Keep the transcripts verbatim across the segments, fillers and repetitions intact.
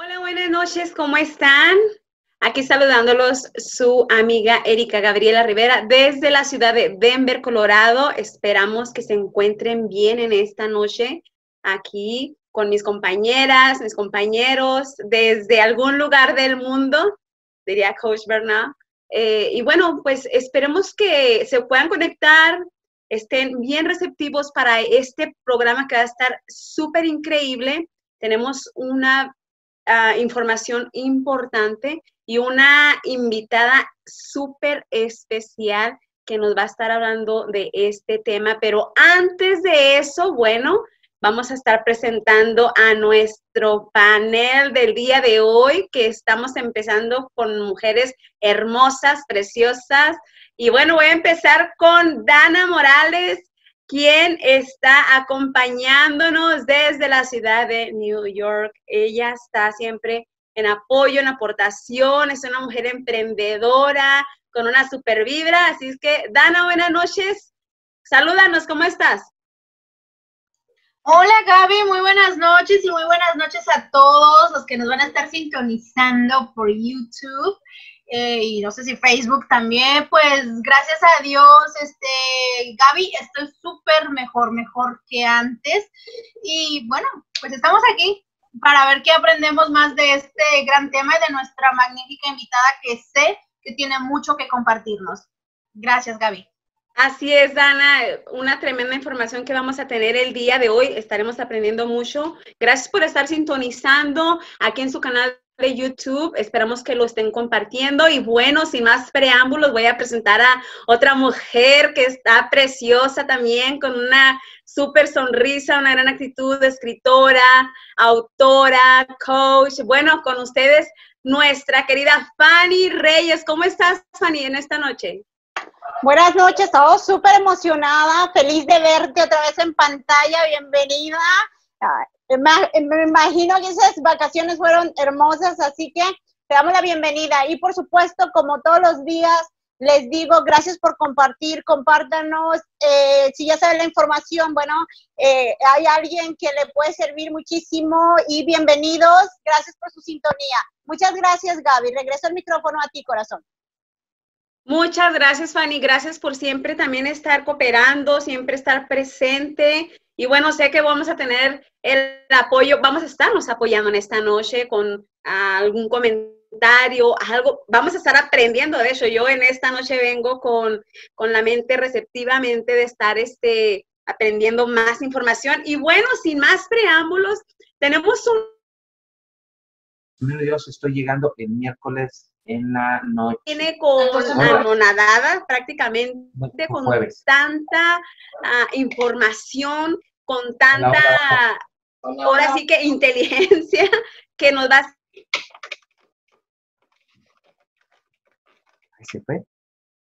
Hola, buenas noches, ¿cómo están? Aquí saludándolos su amiga Erika Gabriela Rivera desde la ciudad de Denver, Colorado. Esperamos que se encuentren bien en esta noche aquí con mis compañeras, mis compañeros desde algún lugar del mundo, diría Coach Bernal. Eh, y bueno, pues esperemos que se puedan conectar, estén bien receptivos para este programa que va a estar súper increíble. Tenemos una Uh, información importante y una invitada súper especial que nos va a estar hablando de este tema. Pero antes de eso, bueno, vamos a estar presentando a nuestro panel del día de hoy, que estamos empezando con mujeres hermosas, preciosas. Y bueno, voy a empezar con Dana Morales, quien está acompañándonos desde la ciudad de New York. Ella está siempre en apoyo, en aportación, es una mujer emprendedora, con una super vibra. Así es que, Dana, buenas noches. Salúdanos, ¿cómo estás? Hola, Gaby, muy buenas noches y muy buenas noches a todos los que nos van a estar sintonizando por YouTube. Eh, y no sé si Facebook también. Pues gracias a Dios, este, Gaby, estoy súper mejor, mejor que antes. Y bueno, pues estamos aquí para ver qué aprendemos más de este gran tema y de nuestra magnífica invitada que sé que tiene mucho que compartirnos. Gracias, Gaby. Así es, Dana, una tremenda información que vamos a tener el día de hoy. Estaremos aprendiendo mucho. Gracias por estar sintonizando aquí en su canal de YouTube. Esperamos que lo estén compartiendo. Y bueno, sin más preámbulos, voy a presentar a otra mujer que está preciosa también, con una súper sonrisa, una gran actitud, escritora, autora, coach. Bueno, con ustedes, nuestra querida Fanny Reyes. ¿Cómo estás, Fanny, en esta noche? Buenas noches, estamos súper emocionada, feliz de verte otra vez en pantalla, bienvenida. Me imagino que esas vacaciones fueron hermosas, así que te damos la bienvenida. Y por supuesto, como todos los días, les digo, gracias por compartir, compártanos. Eh, si ya saben la información, bueno, eh, hay alguien que le puede servir muchísimo y bienvenidos. Gracias por su sintonía. Muchas gracias, Gaby. Regreso el micrófono a ti, corazón. Muchas gracias, Fanny. Gracias por siempre también estar cooperando, siempre estar presente. Y bueno, sé que vamos a tener el apoyo, vamos a estarnos apoyando en esta noche con uh, algún comentario, algo. Vamos a estar aprendiendo. De hecho, yo en esta noche vengo con, con la mente receptivamente de estar este, aprendiendo más información. Y bueno, sin más preámbulos, tenemos un... Primero Dios, estoy llegando el miércoles en la noche. Tiene con anonadada prácticamente, con jueves. tanta uh, información, con tanta, ahora sí que inteligencia, que nos va a... Ahí se fue.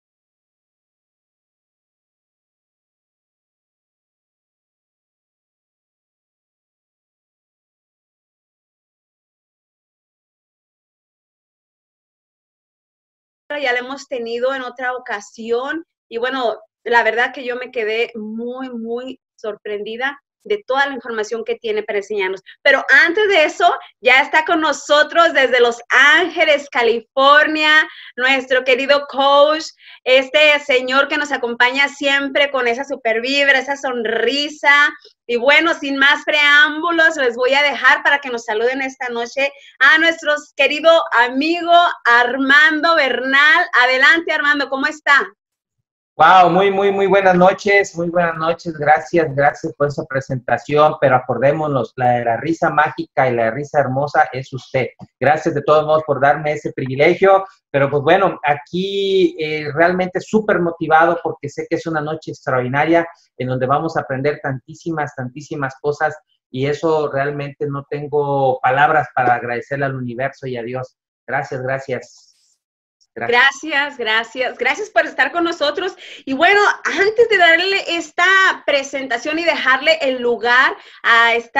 Ya la hemos tenido en otra ocasión y bueno, la verdad que yo me quedé muy, muy sorprendida de toda la información que tiene para enseñarnos. Pero antes de eso, ya está con nosotros desde Los Ángeles, California, nuestro querido coach, este señor que nos acompaña siempre con esa super vibra, esa sonrisa. Y bueno, sin más preámbulos, les voy a dejar para que nos saluden esta noche a nuestro querido amigo Armando Bernal. Adelante, Armando, ¿cómo está? Wow, muy, muy, muy buenas noches, muy buenas noches, gracias, gracias por esa presentación, pero acordémonos, la de la risa mágica y la risa hermosa es usted. Gracias de todos modos por darme ese privilegio, pero pues bueno, aquí eh, realmente súper motivado porque sé que es una noche extraordinaria en donde vamos a aprender tantísimas, tantísimas cosas y eso realmente no tengo palabras para agradecerle al universo y a Dios. Gracias, gracias. Gracias, gracias, gracias por estar con nosotros. Y bueno, antes de darle esta presentación y dejarle el lugar a esta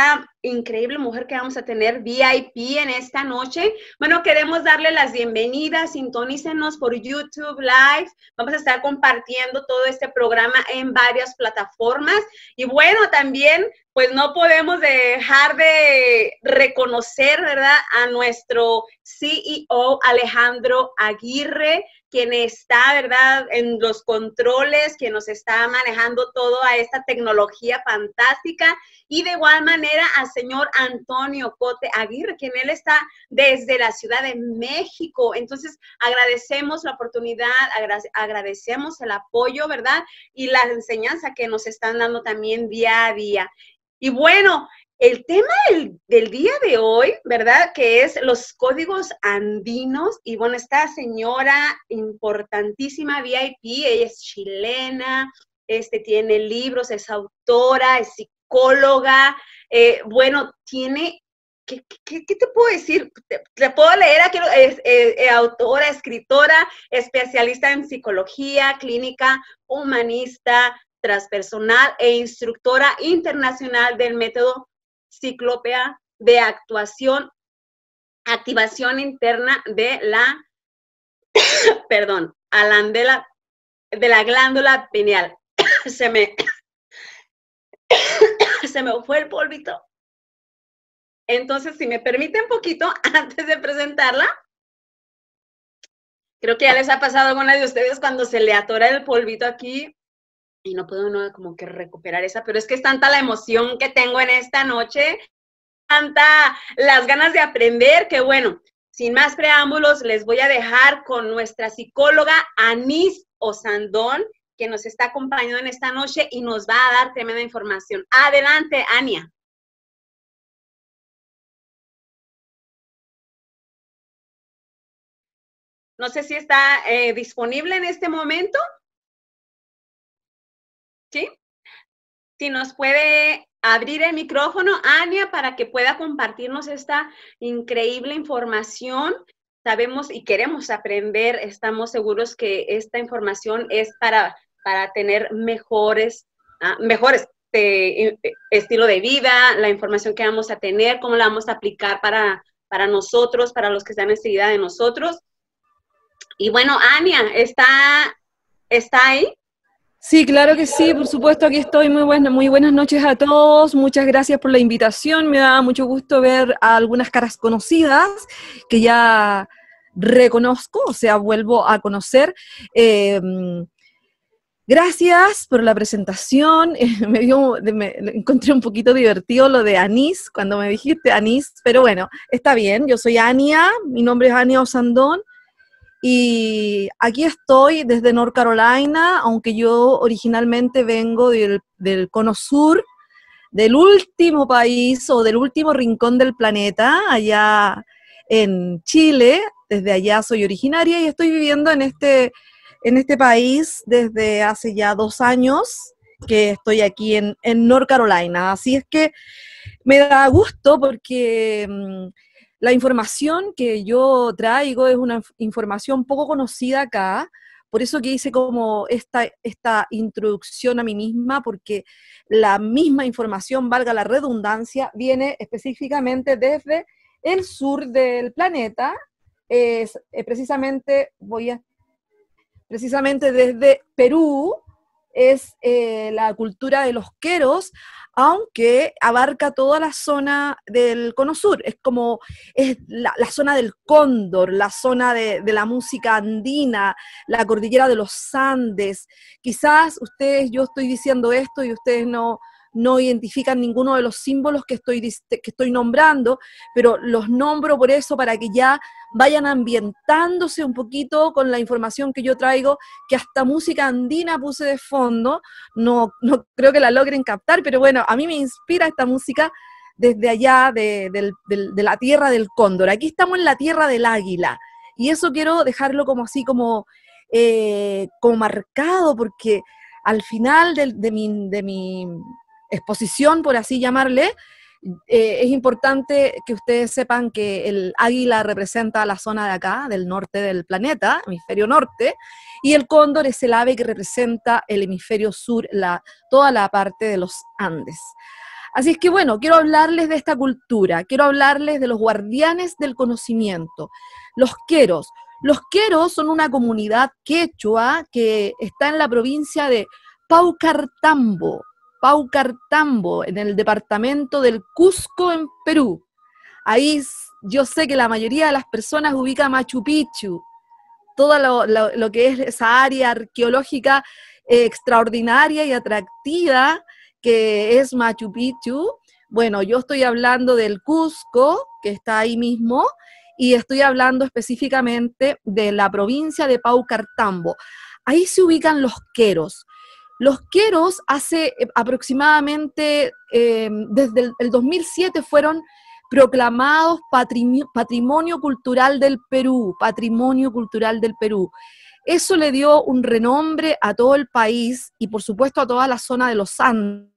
increíble mujer que vamos a tener V I P en esta noche. Bueno, queremos darle las bienvenidas, sintonícenos por YouTube Live, vamos a estar compartiendo todo este programa en varias plataformas y bueno, también pues no podemos dejar de reconocer, ¿verdad?, a nuestro C E O Alejandro Aguirre, quien está, ¿verdad?, en los controles, quien nos está manejando toda esta tecnología fantástica, y de igual manera al señor Antonio Cote Aguirre, quien él está desde la Ciudad de México. Entonces, agradecemos la oportunidad, agradecemos el apoyo, ¿verdad?, y la enseñanza que nos están dando también día a día. Y bueno, el tema del, del día de hoy, ¿verdad?, que es los códigos andinos. Y bueno, esta señora importantísima V I P, ella es chilena, este, tiene libros, es autora, es psicóloga, eh, bueno, tiene, ¿qué, qué, qué te puedo decir? Te, te puedo leer aquí, es eh, eh, autora, escritora, especialista en psicología clínica, humanista, transpersonal e instructora internacional del método Ciclópea de actuación, activación interna de la, perdón, de la, de la glándula pineal. Se me, se me fue el polvito. Entonces, si me permiten un poquito, antes de presentarla, creo que ya les ha pasado a alguna de ustedes cuando se le atora el polvito aquí, y no puedo uno como que recuperar esa, pero es que es tanta la emoción que tengo en esta noche, tanta las ganas de aprender, que bueno, sin más preámbulos, les voy a dejar con nuestra psicóloga Anís Osandón, que nos está acompañando en esta noche y nos va a dar tremenda información. Adelante, Ania. No sé si está eh, disponible en este momento. ¿Sí? Si nos puede abrir el micrófono, Ania, para que pueda compartirnos esta increíble información. Sabemos y queremos aprender, estamos seguros que esta información es para, para tener mejores, uh, mejores eh, estilo de vida, la información que vamos a tener, cómo la vamos a aplicar para, para nosotros, para los que están enseguida de nosotros. Y bueno, Ania, ¿está, está ahí? Sí, claro que sí, por supuesto, aquí estoy. Muy buenas, muy buenas noches a todos, muchas gracias por la invitación, me da mucho gusto ver a algunas caras conocidas que ya reconozco, o sea, vuelvo a conocer. Eh, gracias por la presentación, me, dio, me encontré un poquito divertido lo de Anís, cuando me dijiste Anís, pero bueno, está bien, yo soy Ania, mi nombre es Ania Osandón, y aquí estoy desde North Carolina, aunque yo originalmente vengo del, del cono sur, del último país o del último rincón del planeta, allá en Chile. Desde allá soy originaria y estoy viviendo en este, en este país desde hace ya dos años que estoy aquí en, en North Carolina. Así es que me da gusto porque mmm, la información que yo traigo es una información poco conocida acá, por eso que hice como esta, esta introducción a mí misma, porque la misma información, valga la redundancia, viene específicamente desde el sur del planeta, es, es precisamente, voy a, precisamente desde Perú, es eh, la cultura de los queros, aunque abarca toda la zona del cono sur, es como es la, la zona del cóndor, la zona de, de la música andina, la cordillera de los Andes. Quizás ustedes, yo estoy diciendo esto y ustedes no, no identifican ninguno de los símbolos que estoy, que estoy nombrando, pero los nombro por eso, para que ya vayan ambientándose un poquito con la información que yo traigo, que hasta música andina puse de fondo, no, no creo que la logren captar, pero bueno, a mí me inspira esta música desde allá de, de, de, de la tierra del cóndor. Aquí estamos en la tierra del águila, y eso quiero dejarlo como así, como, eh, como marcado, porque al final de, de, mi, de mi exposición, por así llamarle, Eh, es importante que ustedes sepan que el águila representa la zona de acá, del norte del planeta, hemisferio norte, y el cóndor es el ave que representa el hemisferio sur, la, toda la parte de los Andes. Así es que bueno, quiero hablarles de esta cultura, quiero hablarles de los guardianes del conocimiento, los queros. Los queros son una comunidad quechua que está en la provincia de Paucartambo, Paucartambo, en el departamento del Cusco, en Perú. Ahí yo sé que la mayoría de las personas ubica Machu Picchu, todo lo, lo, lo que es esa área arqueológica eh, extraordinaria y atractiva que es Machu Picchu. Bueno, yo estoy hablando del Cusco, que está ahí mismo, y estoy hablando específicamente de la provincia de Paucartambo. Ahí se ubican los queros. Los queros hace aproximadamente, eh, desde el, el dos mil siete fueron proclamados patrimonio, patrimonio cultural del Perú, patrimonio cultural del Perú. Eso le dio un renombre a todo el país y por supuesto a toda la zona de los Andes.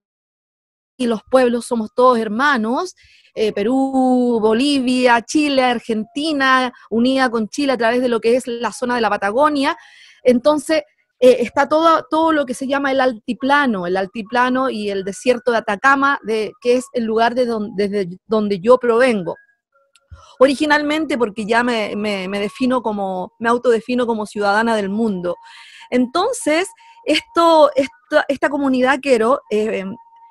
Y los pueblos somos todos hermanos, eh, Perú, Bolivia, Chile, Argentina, unida con Chile a través de lo que es la zona de la Patagonia. Entonces, eh, está todo, todo lo que se llama el altiplano, el altiplano y el desierto de Atacama, de, que es el lugar de donde, desde donde yo provengo. Originalmente, porque ya me, me, me defino como, me autodefino como ciudadana del mundo. Entonces, esto, esta, esta comunidad quero, eh,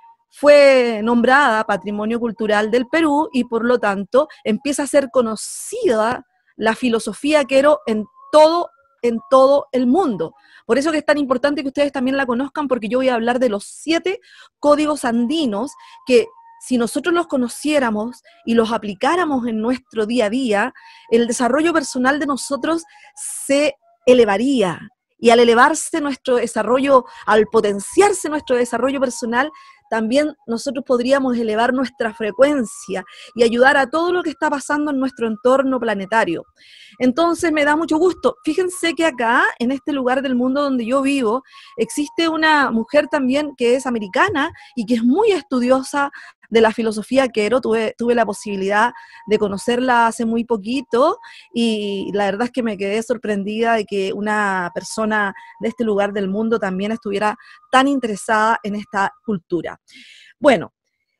fue nombrada Patrimonio Cultural del Perú y por lo tanto empieza a ser conocida la filosofía quero en todo, en todo el mundo. Por eso que es tan importante que ustedes también la conozcan, porque yo voy a hablar de los siete códigos andinos que si nosotros los conociéramos y los aplicáramos en nuestro día a día, el desarrollo personal de nosotros se elevaría. Y al elevarse nuestro desarrollo, al potenciarse nuestro desarrollo personal, también nosotros podríamos elevar nuestra frecuencia y ayudar a todo lo que está pasando en nuestro entorno planetario. Entonces me da mucho gusto. Fíjense que acá, en este lugar del mundo donde yo vivo, existe una mujer también que es americana y que es muy estudiosa de la filosofía quero. Tuve, tuve la posibilidad de conocerla hace muy poquito y la verdad es que me quedé sorprendida de que una persona de este lugar del mundo también estuviera tan interesada en esta cultura. Bueno,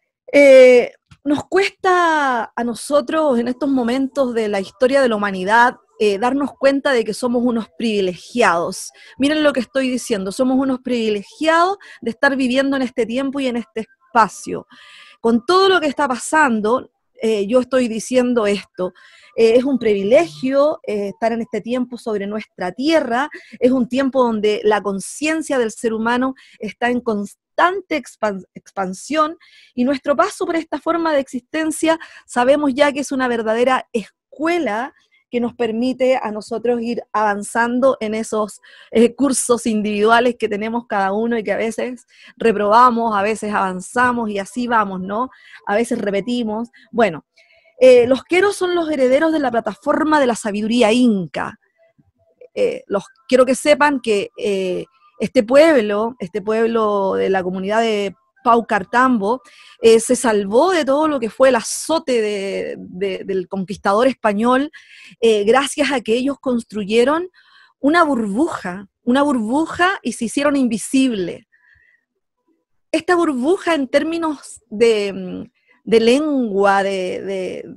eh, nos cuesta a nosotros en estos momentos de la historia de la humanidad eh, darnos cuenta de que somos unos privilegiados. Miren lo que estoy diciendo, somos unos privilegiados de estar viviendo en este tiempo y en este espacio. Con todo lo que está pasando, eh, yo estoy diciendo esto, eh, es un privilegio eh, estar en este tiempo sobre nuestra tierra, es un tiempo donde la conciencia del ser humano está en constante expan- expansión y nuestro paso por esta forma de existencia sabemos ya que es una verdadera escuela que nos permite a nosotros ir avanzando en esos eh, cursos individuales que tenemos cada uno y que a veces reprobamos, a veces avanzamos y así vamos, ¿no? A veces repetimos. Bueno, eh, los queros son los herederos de la plataforma de la sabiduría inca. Eh, los, quiero que sepan que eh, este pueblo, este pueblo de la comunidad de Paucartambo, eh, se salvó de todo lo que fue el azote de, de, del conquistador español, eh, gracias a que ellos construyeron una burbuja, una burbuja y se hicieron invisibles. Esta burbuja en términos de, de lengua, de, de,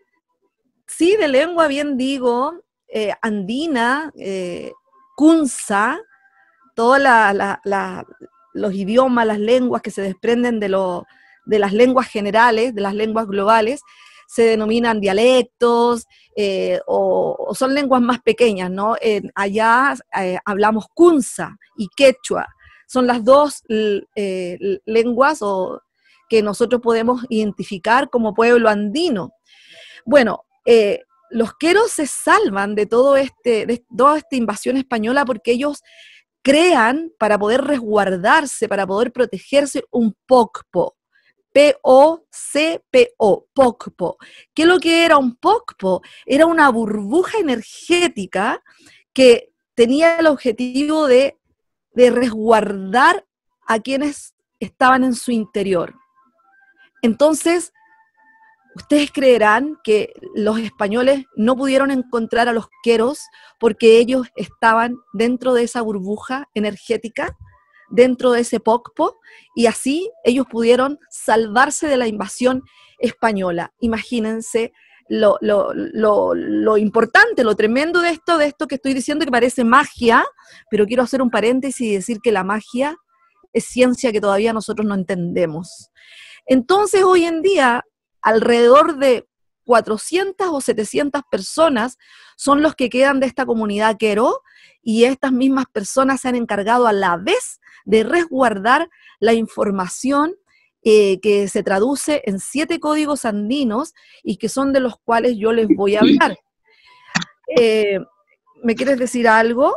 sí, de lengua bien digo, eh, andina, eh, kunza, toda la... la, la los idiomas, las lenguas que se desprenden de, lo, de las lenguas generales, de las lenguas globales, se denominan dialectos eh, o, o son lenguas más pequeñas, ¿no? Eh, allá eh, hablamos kunza y quechua, son las dos eh, lenguas o, que nosotros podemos identificar como pueblo andino. Bueno, eh, los queros se salvan de, todo este, de toda esta invasión española porque ellos crean, para poder resguardarse, para poder protegerse, un pocpo, P O C P O, pocpo. ¿Qué es lo que era un pocpo? Era una burbuja energética que tenía el objetivo de, de resguardar a quienes estaban en su interior. Entonces, ustedes creerán que los españoles no pudieron encontrar a los queros porque ellos estaban dentro de esa burbuja energética. dentro de ese Pocpo, y así ellos pudieron salvarse de la invasión española. Imagínense lo, lo, lo, lo importante, lo tremendo de esto, de esto que estoy diciendo, que parece magia, pero quiero hacer un paréntesis y decir que la magia es ciencia que todavía nosotros no entendemos. Entonces, hoy en día, alrededor de cuatrocientas o setecientas personas son los que quedan de esta comunidad Quero, y estas mismas personas se han encargado a la vez de resguardar la información eh, que se traduce en siete códigos andinos y que son de los cuales yo les voy a hablar. Eh, ¿Me quieres decir algo?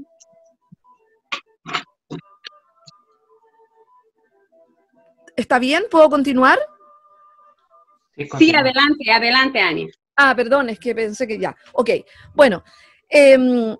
¿Está bien? ¿Puedo continuar? Sí, sí, adelante, adelante, Ania. Ah, perdón, es que pensé que ya. Ok, bueno, eh,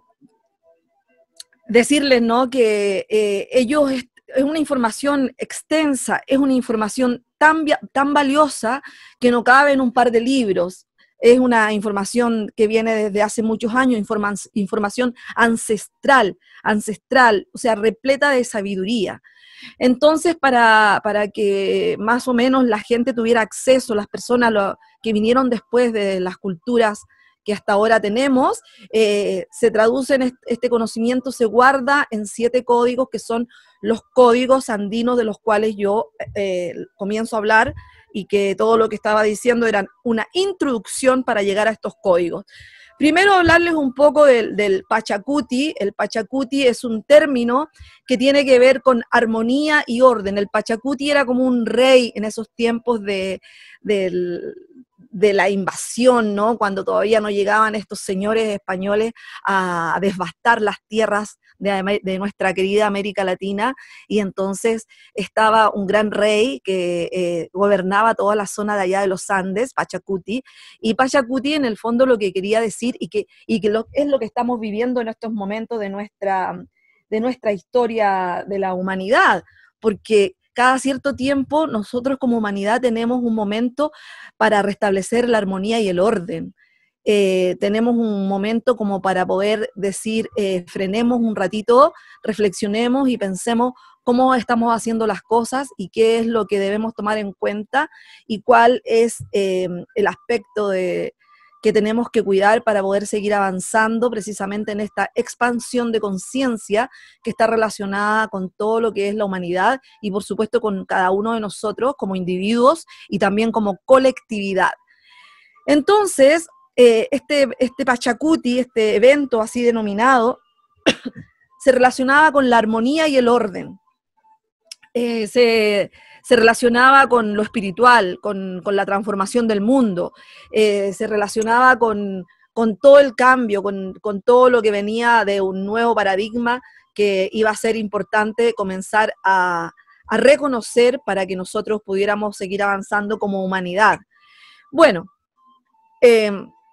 decirles, ¿no?, que eh, ellos, es, es una información extensa, es una información tan, tan valiosa que no cabe en un par de libros. Es una información que viene desde hace muchos años, informa, información ancestral, ancestral, o sea, repleta de sabiduría. Entonces, para, para que más o menos la gente tuviera acceso, las personas lo, que vinieron después de las culturas que hasta ahora tenemos, eh, se traduce en este conocimiento, se guarda en siete códigos que son los códigos andinos de los cuales yo eh, comienzo a hablar, y que todo lo que estaba diciendo era una introducción para llegar a estos códigos. Primero hablarles un poco del, del Pachacuti. El Pachacuti es un término que tiene que ver con armonía y orden. El Pachacuti era como un rey en esos tiempos de, de, de la invasión, ¿no? Cuando todavía no llegaban estos señores españoles a, a devastar las tierras de, de nuestra querida América Latina, y entonces estaba un gran rey que eh, gobernaba toda la zona de allá de los Andes, Pachacuti, y Pachacuti en el fondo lo que quería decir, y que, y que lo, es lo que estamos viviendo en estos momentos de nuestra, de nuestra historia de la humanidad, porque cada cierto tiempo nosotros como humanidad tenemos un momento para restablecer la armonía y el orden. Eh, tenemos un momento como para poder decir, eh, frenemos un ratito, reflexionemos y pensemos cómo estamos haciendo las cosas y qué es lo que debemos tomar en cuenta y cuál es eh, el aspecto de, que tenemos que cuidar para poder seguir avanzando precisamente en esta expansión de conciencia que está relacionada con todo lo que es la humanidad y por supuesto con cada uno de nosotros como individuos y también como colectividad. Entonces, Eh, este, este Pachacuti, este evento así denominado, se relacionaba con la armonía y el orden, eh, se, se relacionaba con lo espiritual, con, con la transformación del mundo, eh, se relacionaba con, con todo el cambio, con, con todo lo que venía de un nuevo paradigma que iba a ser importante comenzar a, a reconocer para que nosotros pudiéramos seguir avanzando como humanidad. Bueno, eh,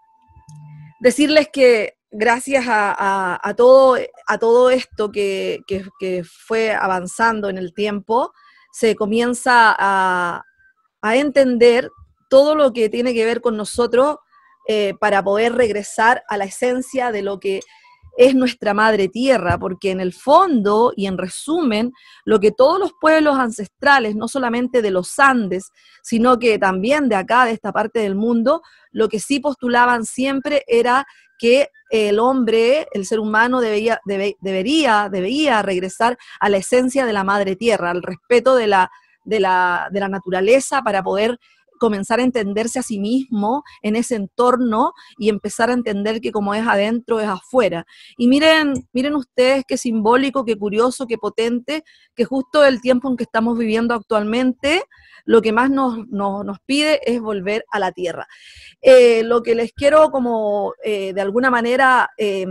decirles que gracias a, a, a, todo, a todo esto que, que, que fue avanzando en el tiempo, se comienza a, a entender todo lo que tiene que ver con nosotros eh, para poder regresar a la esencia de lo que es nuestra madre tierra, porque en el fondo y en resumen, lo que todos los pueblos ancestrales, no solamente de los Andes, sino que también de acá, de esta parte del mundo, lo que sí postulaban siempre era que el hombre, el ser humano debía, debe, debería, debía regresar a la esencia de la madre tierra, al respeto de la, de la, de la naturaleza para poder comenzar a entenderse a sí mismo en ese entorno y empezar a entender que como es adentro es afuera. Y miren, miren ustedes qué simbólico, qué curioso, qué potente, que justo el tiempo en que estamos viviendo actualmente, lo que más nos, nos, nos pide es volver a la tierra. Eh, lo que les quiero como eh, de alguna manera eh,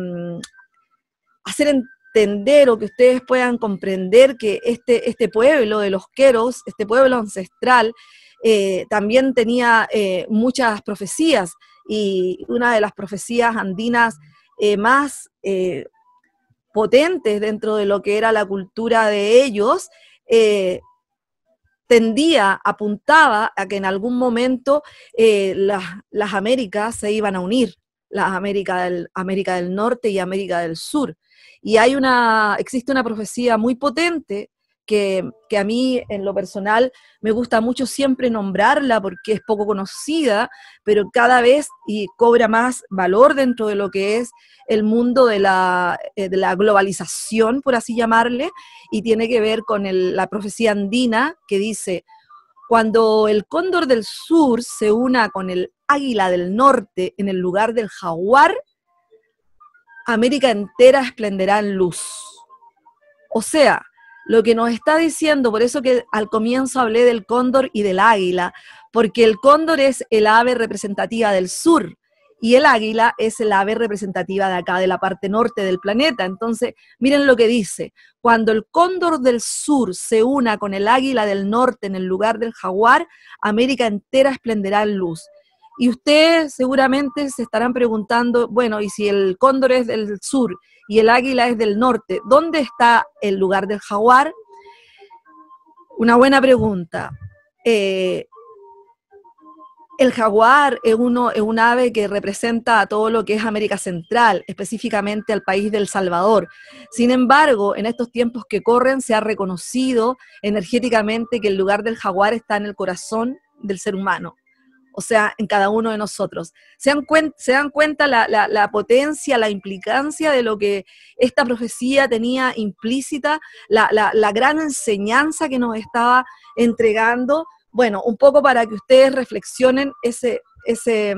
hacer entender o que ustedes puedan comprender que este, este pueblo de los Queros, este pueblo ancestral, Eh, también tenía eh, muchas profecías, y una de las profecías andinas eh, más eh, potentes dentro de lo que era la cultura de ellos, eh, tendía, apuntaba a que en algún momento eh, las, las Américas se iban a unir, la América del, América del Norte y América del Sur. Y hay una, existe una profecía muy potente que, que a mí en lo personal me gusta mucho siempre nombrarla porque es poco conocida, pero cada vez y cobra más valor dentro de lo que es el mundo de la, de la globalización, por así llamarle, y tiene que ver con el, la profecía andina que dice: cuando el cóndor del sur se una con el águila del norte en el lugar del jaguar, América entera esplenderá en luz. O sea, lo que nos está diciendo, por eso que al comienzo hablé del cóndor y del águila, porque el cóndor es el ave representativa del sur, y el águila es el ave representativa de acá, de la parte norte del planeta. Entonces, miren lo que dice: cuando el cóndor del sur se una con el águila del norte en el lugar del jaguar, América entera esplenderá en luz. Y ustedes seguramente se estarán preguntando, bueno, y si el cóndor es del sur y el águila es del norte, ¿dónde está el lugar del jaguar? Una buena pregunta. Eh, El jaguar es, uno, es un ave que representa a todo lo que es América Central, específicamente al país de El Salvador. Sin embargo, en estos tiempos que corren se ha reconocido energéticamente que el lugar del jaguar está en el corazón del ser humano, o sea, en cada uno de nosotros. ¿Se dan, cuen se dan cuenta la, la, la potencia, la implicancia de lo que esta profecía tenía implícita, la, la, la gran enseñanza que nos estaba entregando? Bueno, un poco para que ustedes reflexionen ese, ese,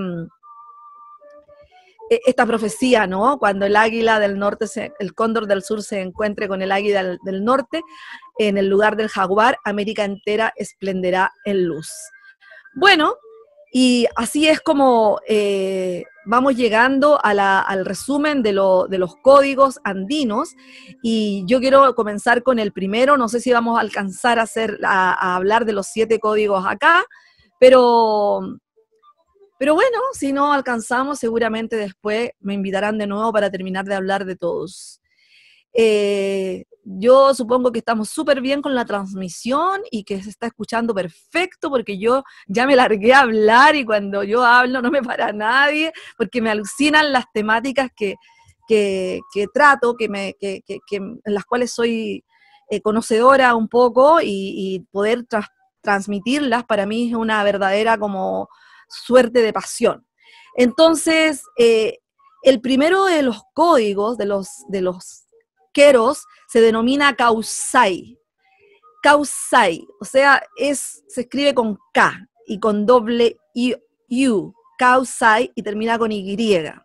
esta profecía, ¿no? Cuando el águila del norte, se, el cóndor del sur se encuentre con el águila del, del norte, en el lugar del jaguar, América entera esplenderá en luz. Bueno, y así es como eh, vamos llegando a la, al resumen de, lo, de los códigos andinos, y yo quiero comenzar con el primero. No sé si vamos a alcanzar a, hacer, a, a hablar de los siete códigos acá, pero, pero bueno, si no alcanzamos, seguramente después me invitarán de nuevo para terminar de hablar de todos. Eh, yo supongo que estamos súper bien con la transmisión y que se está escuchando perfecto, porque yo ya me largué a hablar y cuando yo hablo no me para nadie, porque me alucinan las temáticas que, que, que trato, que me, que, que, que, en las cuales soy eh, conocedora un poco, y, y poder tra transmitirlas para mí es una verdadera como suerte de pasión. Entonces, eh, el primero de los códigos, de los, de los Queros, se denomina Causai. Causai, o sea, es, se escribe con K y con doble U, Causai, y termina con Y.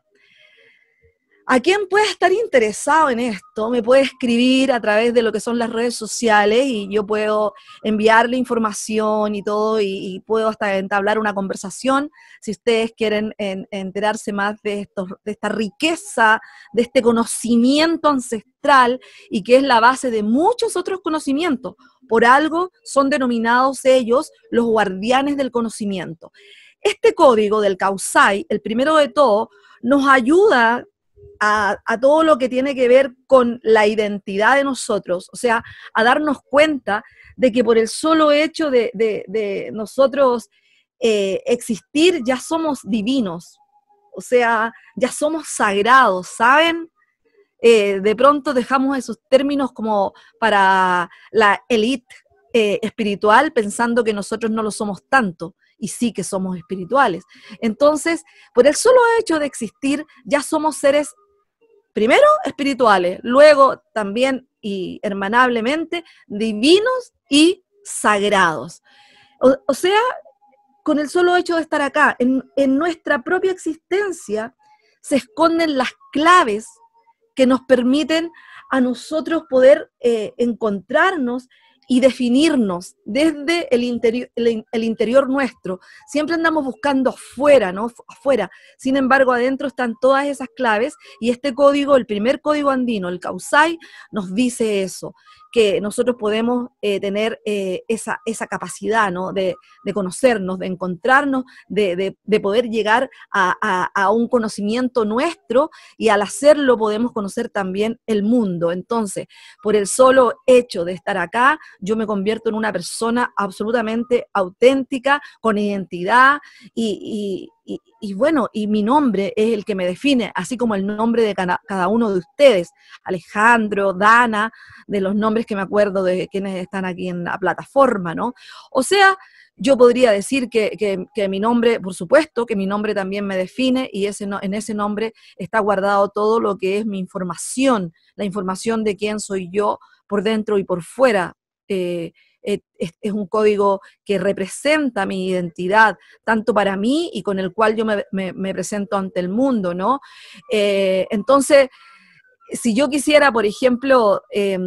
¿A quién puede estar interesado en esto? Me puede escribir a través de lo que son las redes sociales y yo puedo enviarle información y todo, y, y puedo hasta entablar una conversación si ustedes quieren en, enterarse más de, estos, de esta riqueza, de este conocimiento ancestral, y que es la base de muchos otros conocimientos. Por algo son denominados ellos los guardianes del conocimiento. Este código del Causai, el primero de todo, nos ayuda A, a todo lo que tiene que ver con la identidad de nosotros, o sea, a darnos cuenta de que por el solo hecho de, de, de nosotros eh, existir, ya somos divinos, o sea, ya somos sagrados, ¿saben? Eh, de pronto dejamos esos términos como para la élite eh, espiritual, pensando que nosotros no lo somos tanto, y sí que somos espirituales. Entonces, por el solo hecho de existir, ya somos seres primero espirituales, luego también y hermanablemente divinos y sagrados. O, o sea, con el solo hecho de estar acá, en, en nuestra propia existencia, se esconden las claves que nos permiten a nosotros poder eh, encontrarnos y definirnos desde el interior, el, el interior nuestro. Siempre andamos buscando afuera, ¿no? Afuera. Sin embargo, adentro están todas esas claves, y este código, el primer código andino, el Causai, nos dice eso, que nosotros podemos eh, tener eh, esa, esa capacidad, ¿no? de, de conocernos, de encontrarnos, de, de, de poder llegar a, a, a un conocimiento nuestro, y al hacerlo podemos conocer también el mundo. Entonces, por el solo hecho de estar acá, yo me convierto en una persona absolutamente auténtica, con identidad, y, y, y bueno, y mi nombre es el que me define, así como el nombre de cada, cada uno de ustedes, Alejandro, Dana, de los nombres que me acuerdo de quienes están aquí en la plataforma, ¿no? O sea, yo podría decir que, que, que mi nombre, por supuesto, que mi nombre también me define, y ese no, en ese nombre está guardado todo lo que es mi información, la información de quién soy yo por dentro y por fuera. Eh, es, es un código que representa mi identidad, tanto para mí y con el cual yo me, me, me presento ante el mundo, ¿no? Eh, entonces, si yo quisiera, por ejemplo, eh,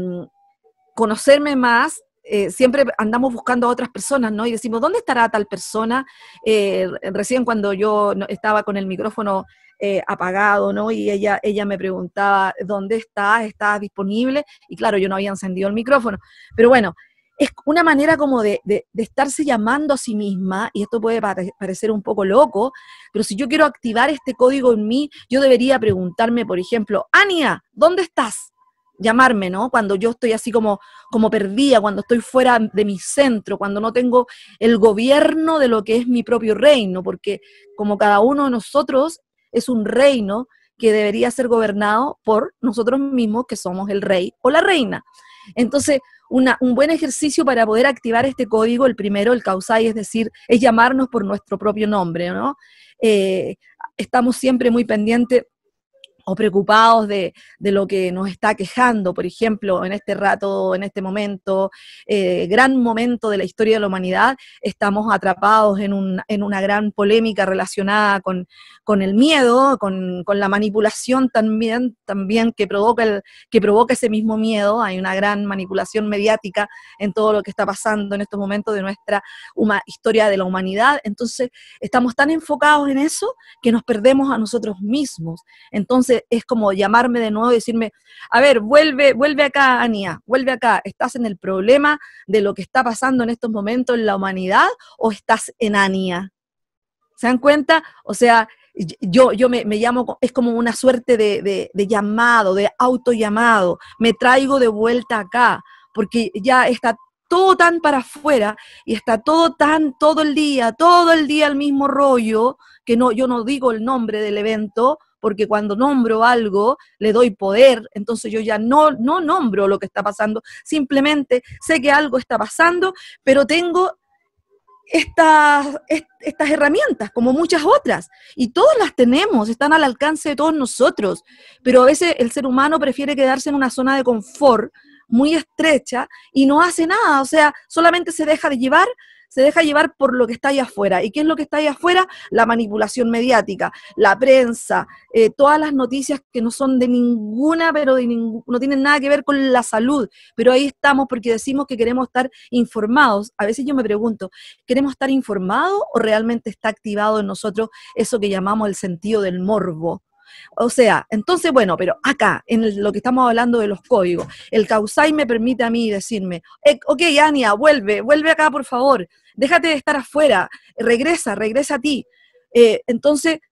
conocerme más, Eh, siempre andamos buscando a otras personas, ¿no? Y decimos, ¿dónde estará tal persona? Eh, recién cuando yo estaba con el micrófono eh, apagado, ¿no? Y ella, ella me preguntaba, ¿dónde estás? ¿Estás disponible? Y claro, yo no había encendido el micrófono. Pero bueno, es una manera como de, de, de estarse llamando a sí misma, y esto puede pare, parecer un poco loco, pero si yo quiero activar este código en mí, yo debería preguntarme, por ejemplo, Ania, ¿dónde estás? Llamarme, ¿no? Cuando yo estoy así como, como perdida, cuando estoy fuera de mi centro, cuando no tengo el gobierno de lo que es mi propio reino, porque como cada uno de nosotros es un reino que debería ser gobernado por nosotros mismos, que somos el rey o la reina. Entonces, una, un buen ejercicio para poder activar este código, el primero, el Kausai, es decir, es llamarnos por nuestro propio nombre, ¿no? Eh, estamos siempre muy pendientes o preocupados de, de lo que nos está quejando, por ejemplo, en este rato, en este momento, eh, gran momento de la historia de la humanidad, estamos atrapados en, un, en una gran polémica relacionada con, con el miedo, con, con la manipulación también, también que, provoca el, que provoca ese mismo miedo. Hay una gran manipulación mediática en todo lo que está pasando en estos momentos de nuestra uma, historia de la humanidad. Entonces, estamos tan enfocados en eso que nos perdemos a nosotros mismos. Entonces, es como llamarme de nuevo y decirme, a ver, vuelve, vuelve acá, Ania, vuelve acá, ¿estás en el problema de lo que está pasando en estos momentos en la humanidad o estás en Ania? ¿Se dan cuenta? O sea, yo, yo me, me llamo, es como una suerte de, de, de llamado, de autollamado, me traigo de vuelta acá, porque ya está todo tan para afuera y está todo tan, todo el día, todo el día el mismo rollo, que no, yo no digo el nombre del evento, porque cuando nombro algo, le doy poder, entonces yo ya no, no nombro lo que está pasando, simplemente sé que algo está pasando, pero tengo estas, estas herramientas, como muchas otras, y todas las tenemos, están al alcance de todos nosotros, pero a veces el ser humano prefiere quedarse en una zona de confort muy estrecha y no hace nada, o sea, solamente se deja de llevar, se deja llevar por lo que está ahí afuera. ¿Y qué es lo que está ahí afuera? La manipulación mediática, la prensa, eh, todas las noticias que no son de ninguna, pero de ningún, no tienen nada que ver con la salud, pero ahí estamos porque decimos que queremos estar informados. A veces yo me pregunto, ¿queremos estar informados o realmente está activado en nosotros eso que llamamos el sentido del morbo? O sea, entonces, bueno, pero acá, en el, lo que estamos hablando de los códigos, el Kausai me permite a mí decirme, eh, ok, Ania, vuelve, vuelve acá, por favor, déjate de estar afuera, regresa, regresa a ti. Eh, entonces,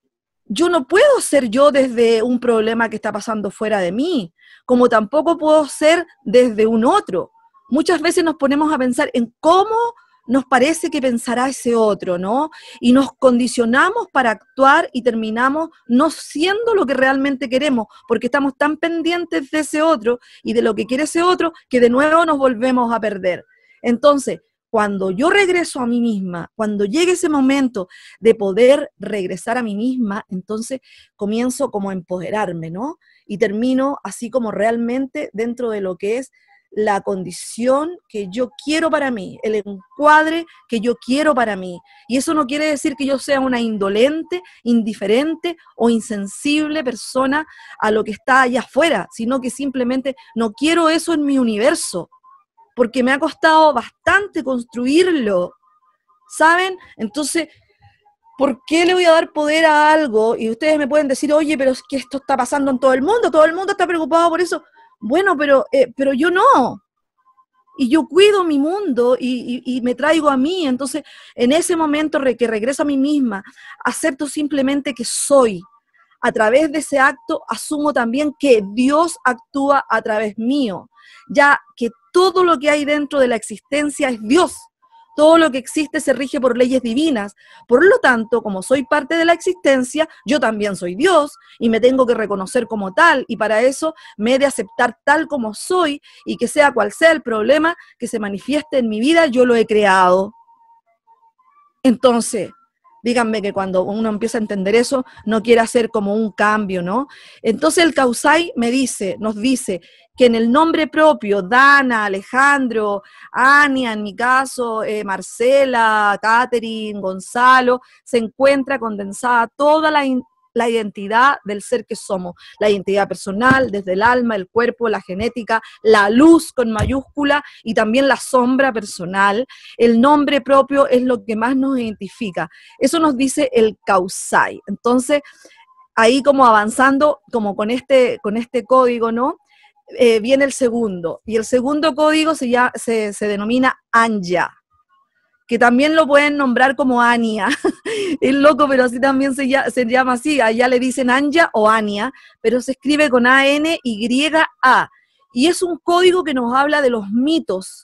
yo no puedo ser yo desde un problema que está pasando fuera de mí, como tampoco puedo ser desde un otro. Muchas veces nos ponemos a pensar en cómo nos parece que pensará ese otro, ¿no? Y nos condicionamos para actuar y terminamos no siendo lo que realmente queremos, porque estamos tan pendientes de ese otro y de lo que quiere ese otro, que de nuevo nos volvemos a perder. Entonces, cuando yo regreso a mí misma, cuando llegue ese momento de poder regresar a mí misma, entonces comienzo como a empoderarme, ¿no? Y termino así como realmente dentro de lo que es la condición que yo quiero para mí, el encuadre que yo quiero para mí. Y eso no quiere decir que yo sea una indolente, indiferente o insensible persona a lo que está allá afuera, sino que simplemente no quiero eso en mi universo, porque me ha costado bastante construirlo, ¿saben? Entonces, ¿por qué le voy a dar poder a algo? Y ustedes me pueden decir, oye, pero es que esto está pasando en todo el mundo, todo el mundo está preocupado por eso. Bueno, pero, eh, pero yo no, y yo cuido mi mundo y, y, y me traigo a mí, entonces en ese momento re, que regreso a mí misma, acepto simplemente que soy. A través de ese acto asumo también que Dios actúa a través mío, ya que todo lo que hay dentro de la existencia es Dios. Todo lo que existe se rige por leyes divinas. Por lo tanto, como soy parte de la existencia, yo también soy Dios y me tengo que reconocer como tal, y para eso me he de aceptar tal como soy, y que sea cual sea el problema que se manifieste en mi vida, yo lo he creado. Entonces, díganme que cuando uno empieza a entender eso, no quiere hacer como un cambio, ¿no? Entonces el Kausai me dice, nos dice que en el nombre propio, Dana, Alejandro, Ania, en mi caso, eh, Marcela, Catherine, Gonzalo, se encuentra condensada toda la, la identidad del ser que somos, la identidad personal, desde el alma, el cuerpo, la genética, la luz con mayúscula y también la sombra personal. El nombre propio es lo que más nos identifica. Eso nos dice el Kausai. Entonces, ahí como avanzando, como con este, con este código, ¿no? Eh, viene el segundo, y el segundo código se, llama, se, se denomina Anya, que también lo pueden nombrar como Ania. Es loco, pero así también se llama, se llama así. Allá le dicen Anya o Ania, pero se escribe con A N Y A. Y es un código que nos habla de los mitos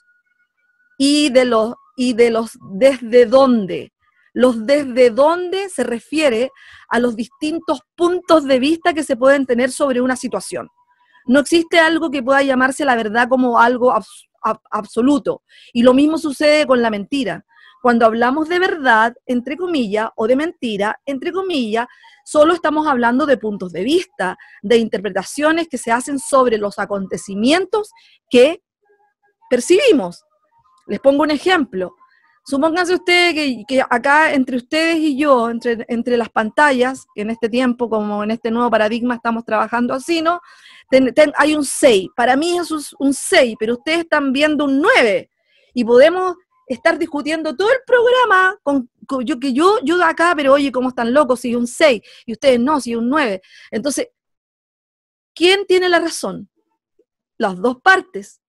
y de los, y de los desde dónde. Los desde dónde se refiere a los distintos puntos de vista que se pueden tener sobre una situación. No existe algo que pueda llamarse la verdad como algo abs- ab- absoluto. Y lo mismo sucede con la mentira. Cuando hablamos de verdad, entre comillas, o de mentira, entre comillas, solo estamos hablando de puntos de vista, de interpretaciones que se hacen sobre los acontecimientos que percibimos. Les pongo un ejemplo. Supónganse ustedes que, que acá entre ustedes y yo, entre, entre las pantallas, que en este tiempo, como en este nuevo paradigma estamos trabajando así, ¿no? Ten, ten, hay un seis. Para mí eso es un seis, pero ustedes están viendo un nueve. Y podemos estar discutiendo todo el programa, con, con yo que yo, yo de acá, pero oye, ¿cómo están locos? Si es un seis, y ustedes no, si es un nueve. Entonces, ¿quién tiene la razón? Las dos partes.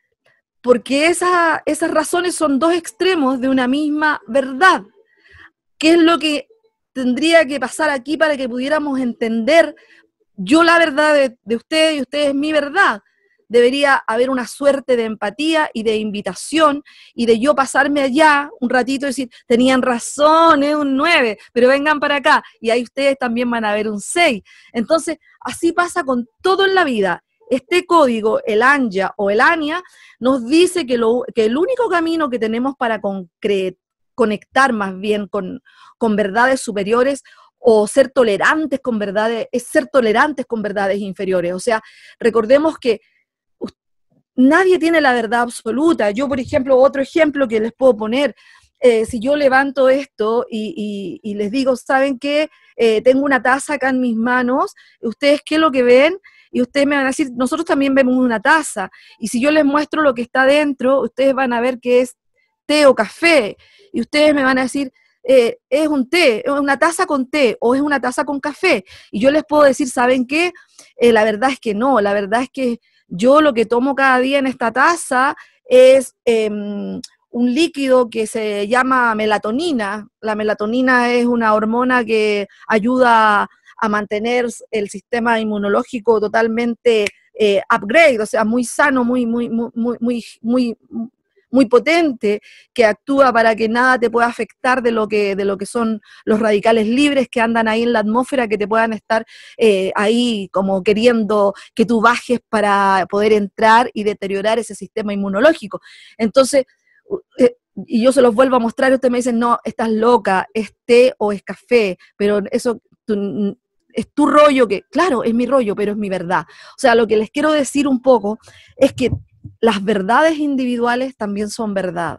Porque esa, esas razones son dos extremos de una misma verdad. ¿Qué es lo que tendría que pasar aquí para que pudiéramos entender yo la verdad de, de ustedes y ustedes mi verdad? Debería haber una suerte de empatía y de invitación y de yo pasarme allá un ratito y decir, tenían razón, es un nueve, pero vengan para acá, y ahí ustedes también van a ver un seis. Entonces, así pasa con todo en la vida. Este código, el Anya o el Ania, nos dice que, lo, que el único camino que tenemos para concre- conectar más bien con, con verdades superiores o ser tolerantes con verdades, es ser tolerantes con verdades inferiores. O sea, recordemos que nadie tiene la verdad absoluta. Yo, por ejemplo, otro ejemplo que les puedo poner, eh, si yo levanto esto y, y, y les digo, ¿saben qué? Eh, tengo una taza acá en mis manos, ¿ustedes qué es lo que ven? Y ustedes me van a decir, nosotros también vemos una taza. Y si yo les muestro lo que está dentro, ustedes van a ver que es té o café. Y ustedes me van a decir, eh, es un té, es una taza con té, o es una taza con café. Y yo les puedo decir, ¿saben qué? Eh, la verdad es que no, la verdad es que yo lo que tomo cada día en esta taza es eh, un líquido que se llama melatonina. La melatonina es una hormona que ayuda a mantener el sistema inmunológico totalmente eh, upgrade, o sea, muy sano, muy, muy, muy, muy, muy, muy potente, que actúa para que nada te pueda afectar de lo que, de lo que son los radicales libres que andan ahí en la atmósfera, que te puedan estar eh, ahí como queriendo que tú bajes para poder entrar y deteriorar ese sistema inmunológico. Entonces, eh, y yo se los vuelvo a mostrar y ustedes me dicen, no, estás loca, es té o es café, pero eso tú, es tu rollo, que claro, es mi rollo, pero es mi verdad. O sea, lo que les quiero decir un poco es que las verdades individuales también son verdad.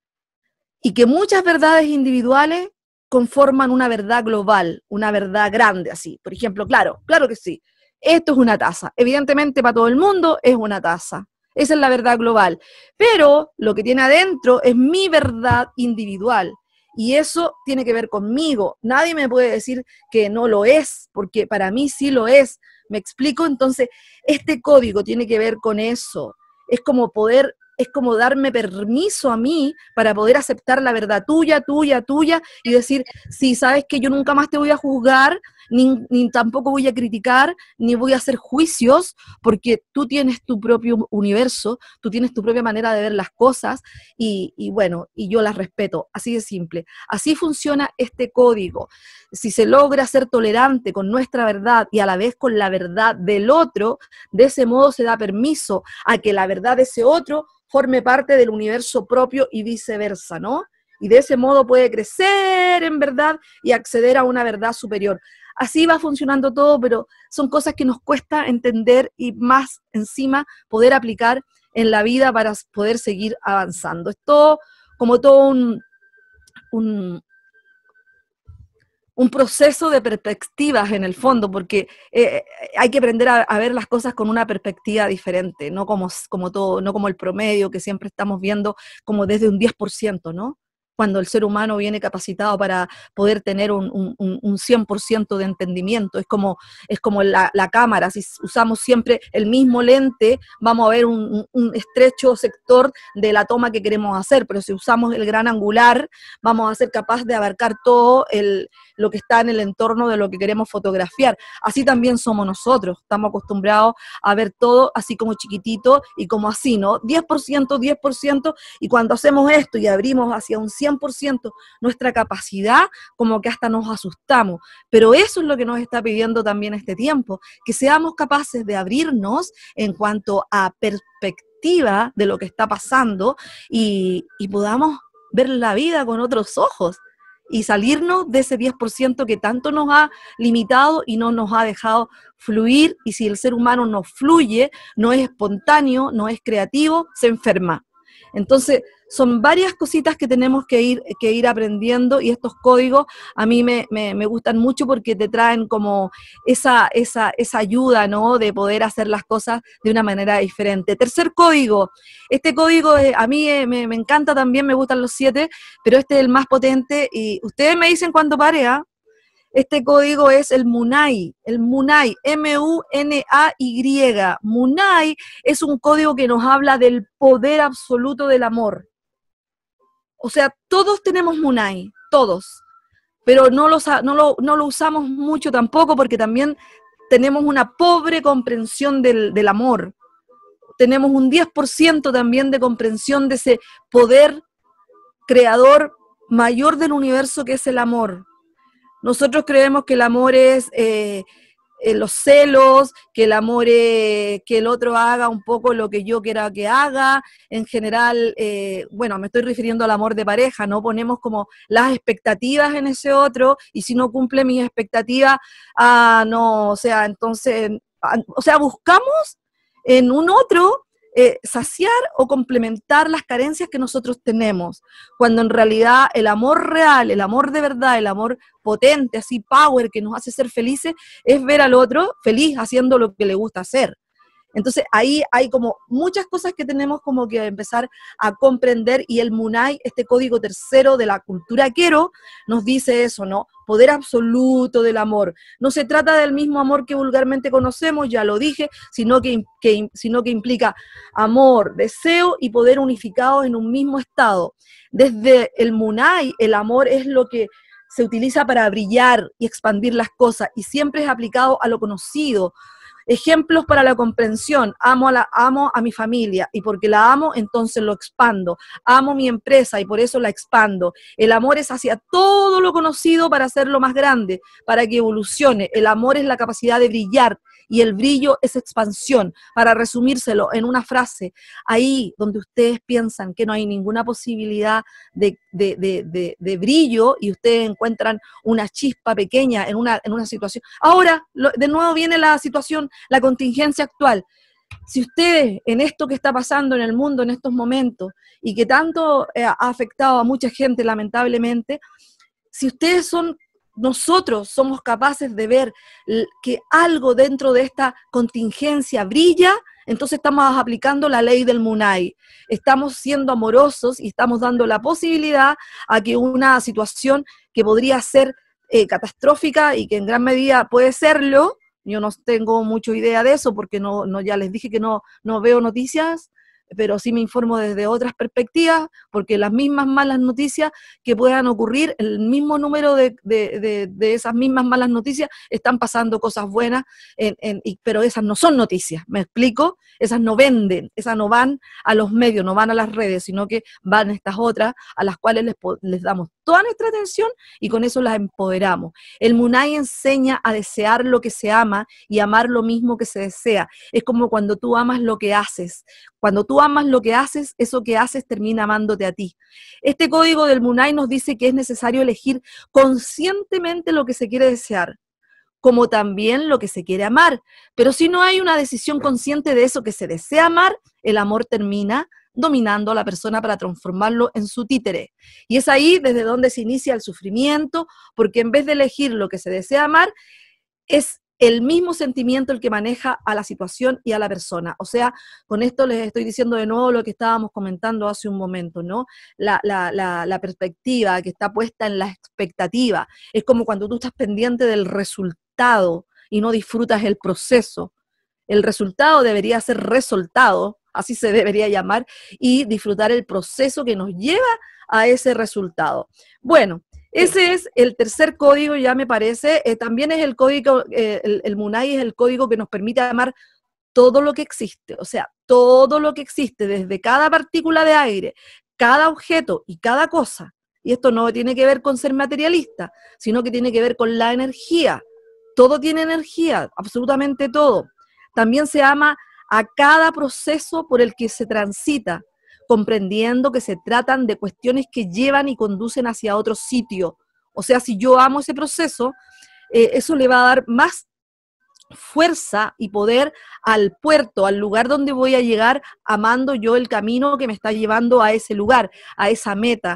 Y que muchas verdades individuales conforman una verdad global, una verdad grande así. Por ejemplo, claro, claro que sí, esto es una taza. Evidentemente para todo el mundo es una taza. Esa es la verdad global. Pero lo que tiene adentro es mi verdad individual. Y eso tiene que ver conmigo. Nadie me puede decir que no lo es, porque para mí sí lo es. ¿Me explico? Entonces, este código tiene que ver con eso. Es como poder, es como darme permiso a mí para poder aceptar la verdad tuya, tuya, tuya, y decir, sí, sabes que yo nunca más te voy a juzgar, ni, ni tampoco voy a criticar, ni voy a hacer juicios, porque tú tienes tu propio universo, tú tienes tu propia manera de ver las cosas, y, y bueno, y yo las respeto, así de simple. Así funciona este código. Si se logra ser tolerante con nuestra verdad y a la vez con la verdad del otro, de ese modo se da permiso a que la verdad de ese otro forme parte del universo propio y viceversa, ¿no? Y de ese modo puede crecer en verdad y acceder a una verdad superior. Así va funcionando todo, pero son cosas que nos cuesta entender y más encima poder aplicar en la vida para poder seguir avanzando. Es todo como todo un, un, un proceso de perspectivas en el fondo, porque eh, hay que aprender a, a ver las cosas con una perspectiva diferente, no como, como todo, no como el promedio que siempre estamos viendo como desde un diez por ciento, ¿no? Cuando el ser humano viene capacitado para poder tener un, un, un cien por ciento de entendimiento. Es como, es como la, la cámara, si usamos siempre el mismo lente, vamos a ver un, un estrecho sector de la toma que queremos hacer, pero si usamos el gran angular, vamos a ser capaces de abarcar todo el, lo que está en el entorno de lo que queremos fotografiar. Así también somos nosotros, estamos acostumbrados a ver todo así como chiquitito y como así, ¿no? diez por ciento, diez por ciento, y cuando hacemos esto y abrimos hacia un cien por ciento nuestra capacidad, como que hasta nos asustamos. Pero eso es lo que nos está pidiendo también este tiempo, que seamos capaces de abrirnos en cuanto a perspectiva de lo que está pasando y, y podamos ver la vida con otros ojos y salirnos de ese diez por ciento que tanto nos ha limitado y no nos ha dejado fluir. Y si el ser humano no fluye, no es espontáneo, no es creativo, se enferma. Entonces, son varias cositas que tenemos que ir, que ir aprendiendo, y estos códigos a mí me, me, me gustan mucho porque te traen como esa, esa, esa ayuda, ¿no? De poder hacer las cosas de una manera diferente. Tercer código. Este código eh, a mí eh, me, me encanta también, me gustan los siete, pero este es el más potente y ustedes me dicen cuando pare, ¿ah? Este código es el Munay, el Munay, M U N A Y. Munay es un código que nos habla del poder absoluto del amor. O sea, todos tenemos Munay, todos, pero no, los, no, lo, no lo usamos mucho tampoco porque también tenemos una pobre comprensión del, del amor. Tenemos un diez por ciento también de comprensión de ese poder creador mayor del universo que es el amor. Nosotros creemos que el amor es eh, eh, los celos, que el amor es que el otro haga un poco lo que yo quiera que haga. En general, eh, bueno, me estoy refiriendo al amor de pareja, ¿no? Ponemos como las expectativas en ese otro, y si no cumple mis expectativas, ah, no, o sea, entonces, ah, o sea, buscamos en un otro Eh, saciar o complementar las carencias que nosotros tenemos, cuando en realidad el amor real, el amor de verdad, el amor potente, así power, que nos hace ser felices, es ver al otro feliz haciendo lo que le gusta hacer. Entonces ahí hay como muchas cosas que tenemos como que empezar a comprender, y el Munay, este código tercero de la cultura quero, nos dice eso, ¿no? Poder absoluto del amor. No se trata del mismo amor que vulgarmente conocemos, ya lo dije, sino que, que, sino que implica amor, deseo y poder unificados en un mismo estado. Desde el Munay, el amor es lo que se utiliza para brillar y expandir las cosas, y siempre es aplicado a lo conocido. Ejemplos para la comprensión: amo a, la, amo a mi familia, y porque la amo, entonces lo expando. Amo mi empresa y por eso la expando. El amor es hacia todo lo conocido para hacerlo más grande, para que evolucione. El amor es la capacidad de brillar, y el brillo es expansión. Para resumírselo en una frase, ahí donde ustedes piensan que no hay ninguna posibilidad de, de, de, de, de brillo, y ustedes encuentran una chispa pequeña en una, en una situación. Ahora, lo, de nuevo viene la situación, la contingencia actual. Si ustedes, en esto que está pasando en el mundo en estos momentos, y que tanto eh, ha afectado a mucha gente lamentablemente, si ustedes son, nosotros somos capaces de ver que algo dentro de esta contingencia brilla, entonces estamos aplicando la ley del Munay. Estamos siendo amorosos y estamos dando la posibilidad a que una situación que podría ser eh, catastrófica, y que en gran medida puede serlo, yo no tengo mucha idea de eso porque no, no, ya les dije que no, no veo noticias, pero sí me informo desde otras perspectivas, porque las mismas malas noticias que puedan ocurrir, el mismo número de, de, de, de esas mismas malas noticias, están pasando cosas buenas, en, en, y, pero esas no son noticias, ¿me explico? Esas no venden, esas no van a los medios, no van a las redes, sino que van estas otras a las cuales les, les damos toda nuestra atención y con eso las empoderamos. El Munay enseña a desear lo que se ama y amar lo mismo que se desea. Es como cuando tú amas lo que haces. Cuando tú amas lo que haces, eso que haces termina amándote a ti. Este código del Munay nos dice que es necesario elegir conscientemente lo que se quiere desear, como también lo que se quiere amar. Pero si no hay una decisión consciente de eso que se desea amar, el amor termina dominando a la persona para transformarlo en su títere. Y es ahí desde donde se inicia el sufrimiento, porque en vez de elegir lo que se desea amar, es el mismo sentimiento el que maneja a la situación y a la persona. O sea, con esto les estoy diciendo de nuevo lo que estábamos comentando hace un momento, ¿no? La, la, la, la perspectiva que está puesta en la expectativa. Es como cuando tú estás pendiente del resultado y no disfrutas el proceso. El resultado debería ser resultado, así se debería llamar, y disfrutar el proceso que nos lleva a ese resultado. Bueno, ese es el tercer código, ya me parece. Eh, también es el código, eh, el, el Munay es el código que nos permite amar todo lo que existe, o sea, todo lo que existe, desde cada partícula de aire, cada objeto y cada cosa. Y esto no tiene que ver con ser materialista, sino que tiene que ver con la energía. Todo tiene energía, absolutamente todo. También se ama a cada proceso por el que se transita, comprendiendo que se tratan de cuestiones que llevan y conducen hacia otro sitio. O sea, si yo amo ese proceso, eh, eso le va a dar más fuerza y poder al puerto, al lugar donde voy a llegar, amando yo el camino que me está llevando a ese lugar, a esa meta,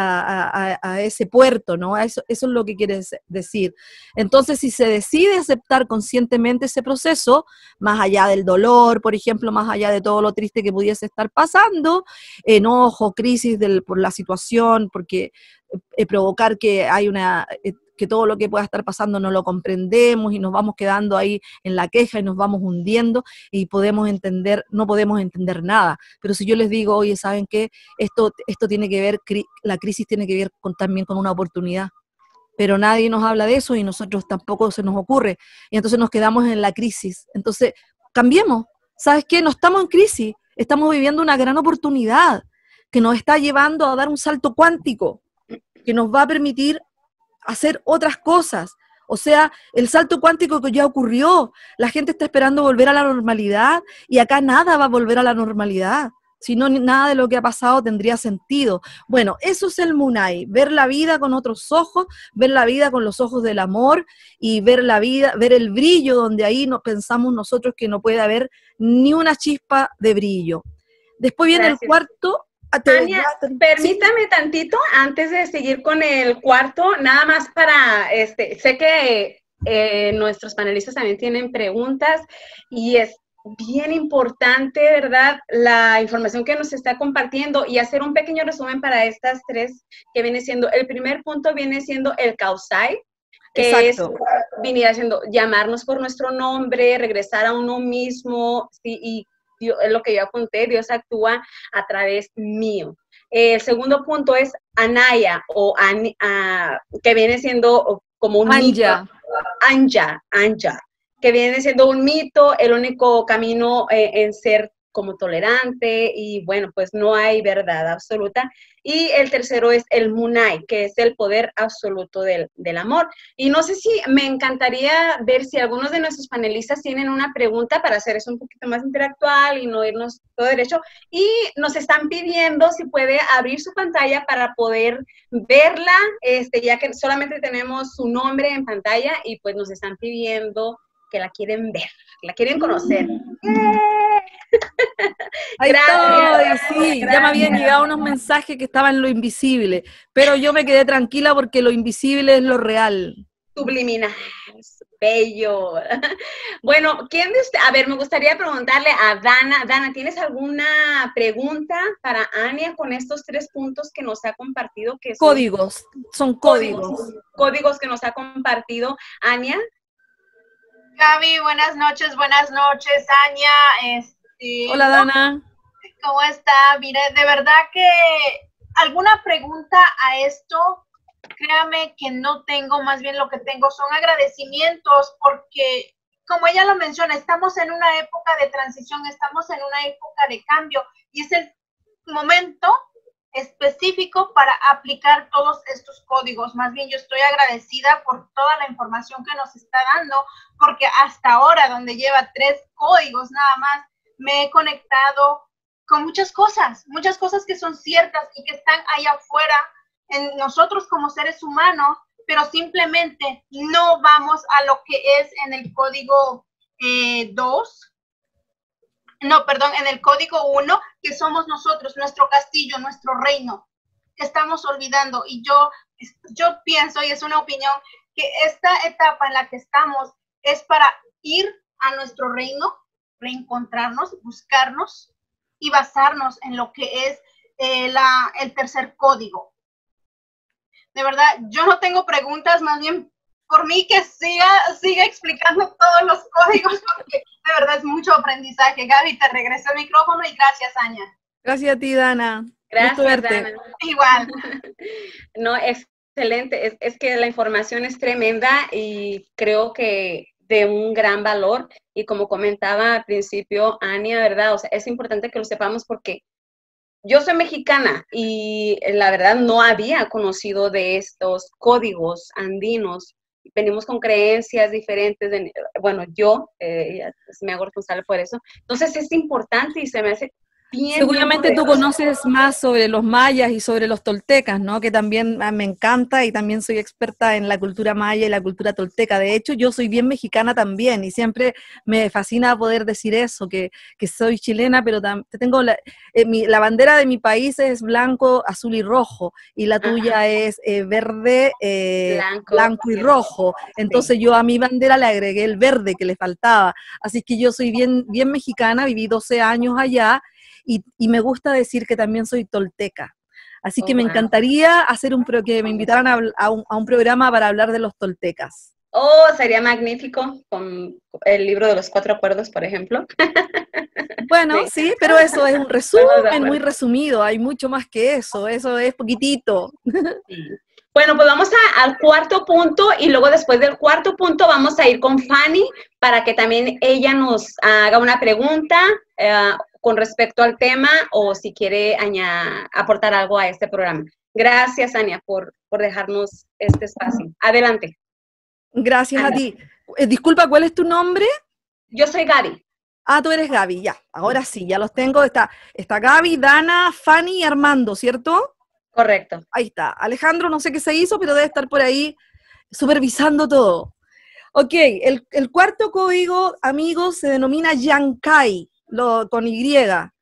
a, a, a ese puerto, ¿no? Eso, eso es lo que quiere decir. Entonces, si se decide aceptar conscientemente ese proceso, más allá del dolor, por ejemplo, más allá de todo lo triste que pudiese estar pasando, enojo, crisis del, por la situación, porque eh, provocar que hay una... Eh, que todo lo que pueda estar pasando no lo comprendemos y nos vamos quedando ahí en la queja y nos vamos hundiendo y podemos entender, no podemos entender nada. Pero si yo les digo, oye, ¿saben qué? Esto, esto tiene que ver, la crisis tiene que ver con, también con una oportunidad. Pero nadie nos habla de eso y nosotros tampoco se nos ocurre. Y entonces nos quedamos en la crisis. Entonces, cambiemos. ¿Sabes qué? No estamos en crisis. Estamos viviendo una gran oportunidad que nos está llevando a dar un salto cuántico que nos va a permitir hacer otras cosas. O sea, el salto cuántico que ya ocurrió, la gente está esperando volver a la normalidad y acá nada va a volver a la normalidad, si no, nada de lo que ha pasado tendría sentido. Bueno, eso es el Munay, ver la vida con otros ojos, ver la vida con los ojos del amor y ver la vida, ver el brillo donde ahí no, pensamos nosotros que no puede haber ni una chispa de brillo. Después viene Gracias. el cuarto. Ania, permítame ¿sí? tantito antes de seguir con el cuarto, nada más para, este, sé que eh, nuestros panelistas también tienen preguntas y es bien importante, ¿verdad?, la información que nos está compartiendo y hacer un pequeño resumen para estas tres que viene siendo, el primer punto viene siendo el Kausai, que Exacto. es, venir haciendo, llamarnos por nuestro nombre, regresar a uno mismo, sí, y Dios, es lo que yo apunté, Dios actúa a través mío. Eh, el segundo punto es Anaya, o an, uh, que viene siendo como un Anja. mito. Anja, Anja, que viene siendo un mito, el único camino eh, en ser como tolerante y bueno, pues no hay verdad absoluta. Y el tercero es el Munay, que es el poder absoluto del, del amor. Y no sé si me encantaría ver si algunos de nuestros panelistas tienen una pregunta para hacer eso un poquito más interactual y no irnos todo derecho. Y nos están pidiendo si puede abrir su pantalla para poder verla, este, ya que solamente tenemos su nombre en pantalla y pues nos están pidiendo que la quieren ver, la quieren conocer. Ahí gracias, estoy, sí, gracias. Ya me habían llegado unos mensajes que estaban en lo invisible, pero yo me quedé tranquila porque lo invisible es lo real. Subliminal, bello. Bueno, ¿quién de usted? A ver, me gustaría preguntarle a Dana. Dana, ¿tienes alguna pregunta para Ania con estos tres puntos que nos ha compartido? Que son códigos, son códigos. Códigos, códigos que nos ha compartido Ania. Gaby, buenas noches, buenas noches, Ania. Este, Hola, Dana. ¿Cómo está? Mire, de verdad que alguna pregunta a esto, créame que no tengo, más bien lo que tengo son agradecimientos porque, como ella lo menciona, estamos en una época de transición, estamos en una época de cambio y es el momento específico para aplicar todos estos códigos. Más bien yo estoy agradecida por toda la información que nos está dando, porque hasta ahora, donde lleva tres códigos nada más, me he conectado con muchas cosas, muchas cosas que son ciertas y que están allá afuera en nosotros como seres humanos, pero simplemente no vamos a lo que es en el código eh, dos, no, perdón, en el código uno, que somos nosotros, nuestro castillo, nuestro reino, que estamos olvidando. Y yo, yo pienso, y es una opinión, que esta etapa en la que estamos es para ir a nuestro reino, reencontrarnos, buscarnos y basarnos en lo que es eh, la, el tercer código. De verdad, yo no tengo preguntas, más bien por mí que siga, siga explicando todos los códigos, porque de verdad es mucho aprendizaje. Gaby, te regreso el micrófono y gracias, Anya. Gracias a ti, Dana. Gracias, Dana. Igual. No, excelente. Es, es que la información es tremenda y creo que de un gran valor. Y como comentaba al principio, Anya, ¿verdad? O sea, es importante que lo sepamos porque yo soy mexicana y la verdad no había conocido de estos códigos andinos. Venimos con creencias diferentes. De, bueno, yo eh, me hago responsable por eso. Entonces es importante y se me hace bien. Seguramente bien tú conoces más sobre los mayas y sobre los toltecas, ¿no? Que también ah, me encanta y también soy experta en la cultura maya y la cultura tolteca. De hecho, yo soy bien mexicana también y siempre me fascina poder decir eso, que, que soy chilena, pero tam, tengo la, eh, mi, la bandera de mi país es blanco, azul y rojo y la tuya Ajá. es eh, verde, eh, blanco, blanco y rojo. Entonces sí. Yo a mi bandera le agregué el verde que le faltaba. Así que yo soy bien, bien mexicana, viví doce años allá. Y, y me gusta decir que también soy tolteca. Así que oh, me wow. encantaría hacer un pro, que me invitaran a, a, un, a un programa para hablar de los toltecas. Oh, sería magnífico, con el libro de los cuatro acuerdos, por ejemplo. Bueno, sí, sí pero eso es un resumen muy resumido, hay mucho más que eso, eso es poquitito. Sí. Bueno, pues vamos a, al cuarto punto y luego después del cuarto punto vamos a ir con Fanny para que también ella nos haga una pregunta eh, con respecto al tema o si quiere añadir, aportar algo a este programa. Gracias, Anya, por, por dejarnos este espacio. Adelante. Gracias Anya. A ti. Eh, disculpa, ¿cuál es tu nombre? Yo soy Gaby. Ah, tú eres Gaby, ya. Ahora sí, ya los tengo. Está, está Gaby, Dana, Fanny y Armando, ¿cierto? Correcto. Ahí está. Alejandro no sé qué se hizo, pero debe estar por ahí supervisando todo. Ok, el, el cuarto código, amigos, se denomina Yankai. Lo, con Y,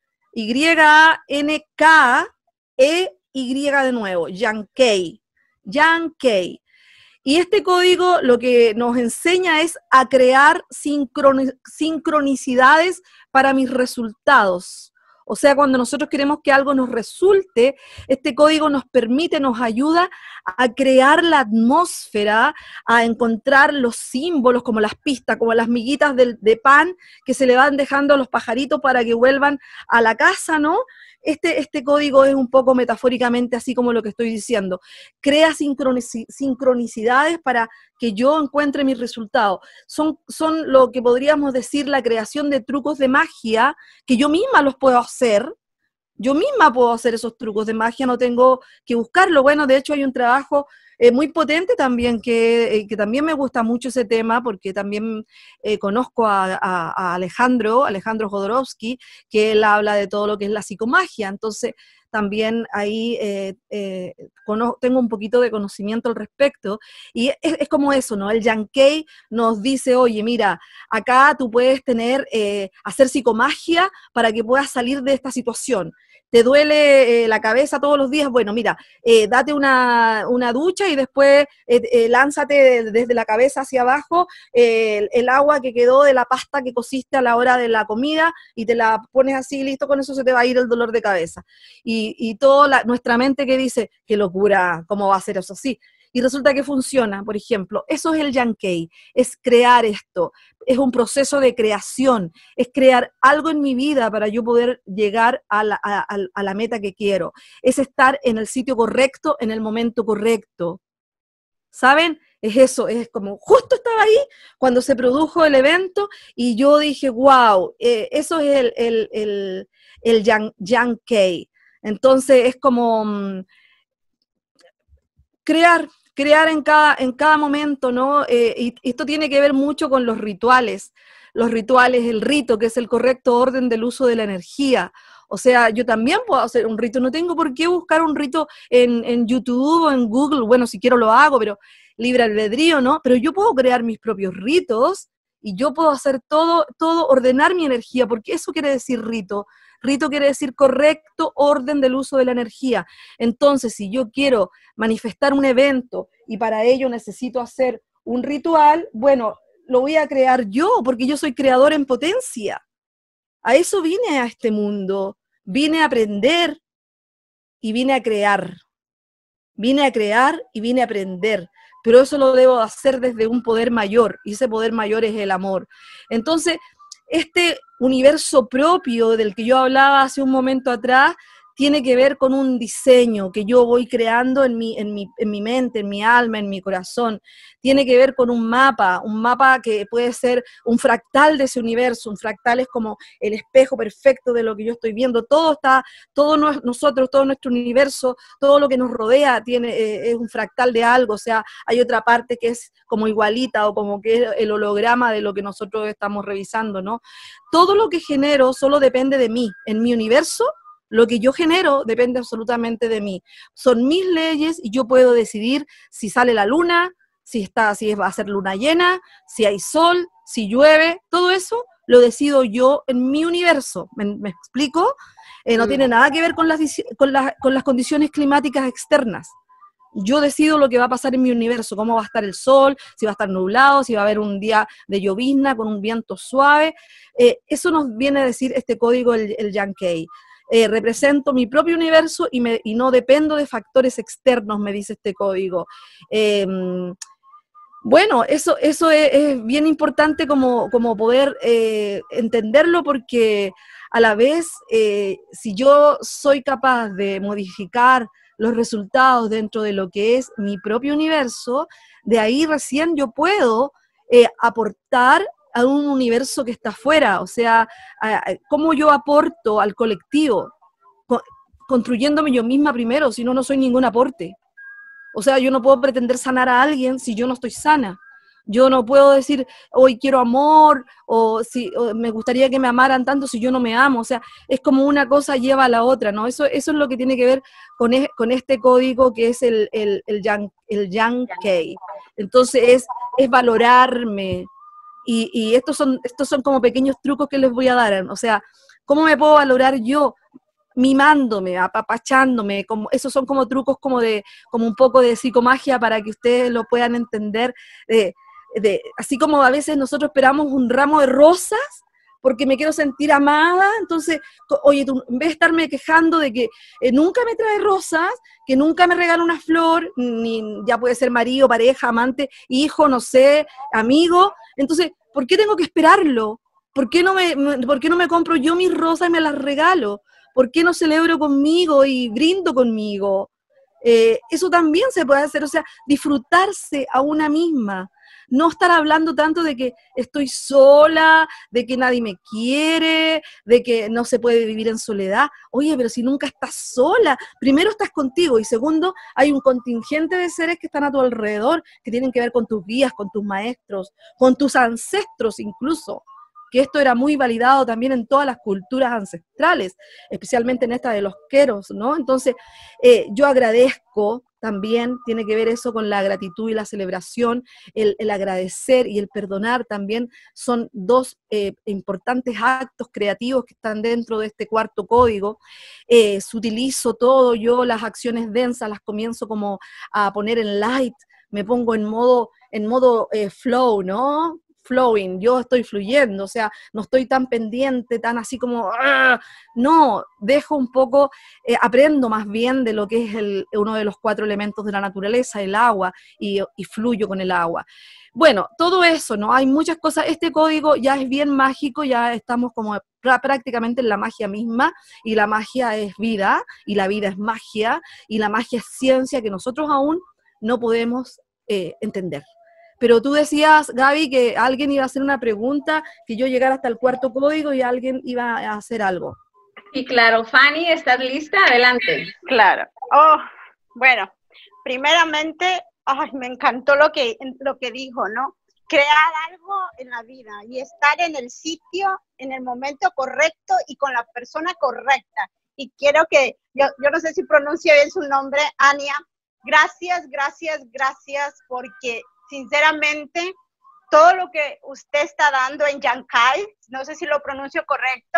Y A N K E Y de nuevo, Yankei, Yankei. Y este código lo que nos enseña es a crear sincroni- sincronicidades para mis resultados. O sea, cuando nosotros queremos que algo nos resulte, este código nos permite, nos ayuda a crear la atmósfera, a encontrar los símbolos como las pistas, como las miguitas de, de pan que se le van dejando a los pajaritos para que vuelvan a la casa, ¿no? Este, este código es un poco metafóricamente así como lo que estoy diciendo. Crea sincronici- sincronicidades para que yo encuentre mis resultados. Son, son lo que podríamos decir la creación de trucos de magia, que yo misma los puedo hacer. Yo misma puedo hacer esos trucos de magia, no tengo que buscarlo. Bueno, de hecho hay un trabajo eh, muy potente también, que, eh, que también me gusta mucho ese tema, porque también eh, conozco a, a, a Alejandro, Alejandro Jodorowsky, que él habla de todo lo que es la psicomagia. Entonces, también ahí eh, eh, conozco, tengo un poquito de conocimiento al respecto, y es, es como eso, ¿no? El Yankei nos dice, oye, mira, acá tú puedes tener, eh, hacer psicomagia para que puedas salir de esta situación. ¿Te duele eh, la cabeza todos los días? Bueno, mira, eh, date una, una ducha y después eh, eh, lánzate desde la cabeza hacia abajo eh, el, el agua que quedó de la pasta que cociste a la hora de la comida y te la pones así, listo, con eso se te va a ir el dolor de cabeza. Y, y toda nuestra mente que dice, qué locura, ¿cómo va a ser eso así? y resulta que funciona, por ejemplo. Eso es el Yankei, es crear esto, es un proceso de creación, es crear algo en mi vida para yo poder llegar a la, a, a la meta que quiero, es estar en el sitio correcto, en el momento correcto. ¿Saben? Es eso, es como, justo estaba ahí cuando se produjo el evento y yo dije, wow, eh, eso es el, el, el, el Yang, Yankei. Entonces es como um, crear, crear en cada, en cada momento, ¿no? Eh, y esto tiene que ver mucho con los rituales, los rituales, el rito, que es el correcto orden del uso de la energía. O sea, yo también puedo hacer un rito, no tengo por qué buscar un rito en, en YouTube o en Google, bueno, si quiero lo hago, pero libre albedrío, ¿no? Pero yo puedo crear mis propios ritos y yo puedo hacer todo, todo, ordenar mi energía, porque eso quiere decir rito. Rito quiere decir correcto orden del uso de la energía. Entonces, si yo quiero manifestar un evento y para ello necesito hacer un ritual, bueno, lo voy a crear yo, porque yo soy creador en potencia. A eso vine a este mundo. Vine a aprender y vine a crear. Vine a crear y vine a aprender. Pero eso lo debo hacer desde un poder mayor, y ese poder mayor es el amor. Entonces, este universo propio del que yo hablaba hace un momento atrás, tiene que ver con un diseño que yo voy creando en mi, en mi, en mi mente, en mi alma, en mi corazón. Tiene que ver con un mapa, un mapa que puede ser un fractal de ese universo. Un fractal es como el espejo perfecto de lo que yo estoy viendo. Todo está, todos nosotros, todo nuestro universo, todo lo que nos rodea tiene, eh, es un fractal de algo. O sea, hay otra parte que es como igualita o como que es el holograma de lo que nosotros estamos revisando, ¿no? Todo lo que genero solo depende de mí. En mi universo, lo que yo genero depende absolutamente de mí. Son mis leyes y yo puedo decidir si sale la luna, si, está, si va a ser luna llena, si hay sol, si llueve, todo eso lo decido yo en mi universo. ¿Me, me explico? Eh, no tiene nada que ver con las, con, las, con las condiciones climáticas externas. Yo decido lo que va a pasar en mi universo, cómo va a estar el sol, si va a estar nublado, si va a haber un día de llovizna con un viento suave. Eh, eso nos viene a decir este código, el, el Yankei. Eh, represento mi propio universo y, me, y no dependo de factores externos, me dice este código. Eh, bueno, eso, eso es, es bien importante como, como poder eh, entenderlo, porque a la vez, eh, si yo soy capaz de modificar los resultados dentro de lo que es mi propio universo, de ahí recién yo puedo eh, aportar a un universo que está afuera. O sea, cómo yo aporto al colectivo, construyéndome yo misma primero, si no, no soy ningún aporte. O sea, yo no puedo pretender sanar a alguien si yo no estoy sana. Yo no puedo decir, hoy quiero amor, o si o me gustaría que me amaran tanto si yo no me amo. O sea, es como una cosa lleva a la otra, ¿no? Eso, eso es lo que tiene que ver con, es, con este código que es el, el, el, yang, el Yankei. Entonces, es, es valorarme. Y, y estos son, estos son como pequeños trucos que les voy a dar. O sea, ¿cómo me puedo valorar yo? Mimándome, apapachándome. Como, esos son como trucos como de, como un poco de psicomagia para que ustedes lo puedan entender. De, de, así como a veces nosotros esperamos un ramo de rosas porque me quiero sentir amada, entonces, oye, tú, en vez de estarme quejando de que eh, nunca me trae rosas, que nunca me regala una flor, ni ya puede ser marido, pareja, amante, hijo, no sé, amigo, entonces, ¿por qué tengo que esperarlo? ¿Por qué no me, por qué no me compro yo mis rosas y me las regalo? ¿Por qué no celebro conmigo y brindo conmigo? Eh, eso también se puede hacer, o sea, disfrutarse a una misma. No estar hablando tanto de que estoy sola, de que nadie me quiere, de que no se puede vivir en soledad. Oye, pero si nunca estás sola, primero estás contigo y segundo, hay un contingente de seres que están a tu alrededor, que tienen que ver con tus guías, con tus maestros, con tus ancestros incluso, que esto era muy validado también en todas las culturas ancestrales, especialmente en esta de los queros, ¿no? Entonces, eh, yo agradezco también, tiene que ver eso con la gratitud y la celebración, el, el agradecer y el perdonar también son dos eh, importantes actos creativos que están dentro de este cuarto código. Eh, utilizo todo, yo las acciones densas las comienzo como a poner en light, me pongo en modo, en modo eh, flow, ¿no? flowing, yo estoy fluyendo, o sea, no estoy tan pendiente, tan así como, ¡ah! No, dejo un poco, eh, aprendo más bien de lo que es el, uno de los cuatro elementos de la naturaleza, el agua, y, y fluyo con el agua. Bueno, todo eso, ¿no? Hay muchas cosas, este código ya es bien mágico, ya estamos como prácticamente en la magia misma, y la magia es vida, y la vida es magia, y la magia es ciencia que nosotros aún no podemos eh, entender. Pero tú decías, Gaby, que alguien iba a hacer una pregunta, que yo llegara hasta el cuarto código y alguien iba a hacer algo. Y claro, Fanny, ¿estás lista? Adelante. Claro. Oh, bueno, primeramente, ay, me encantó lo que, lo que dijo, ¿no? Crear algo en la vida y estar en el sitio, en el momento correcto y con la persona correcta. Y quiero que, yo, yo no sé si pronuncio bien su nombre, Ania, gracias, gracias, gracias, porque sinceramente todo lo que usted está dando en Yankai, no sé si lo pronuncio correcto,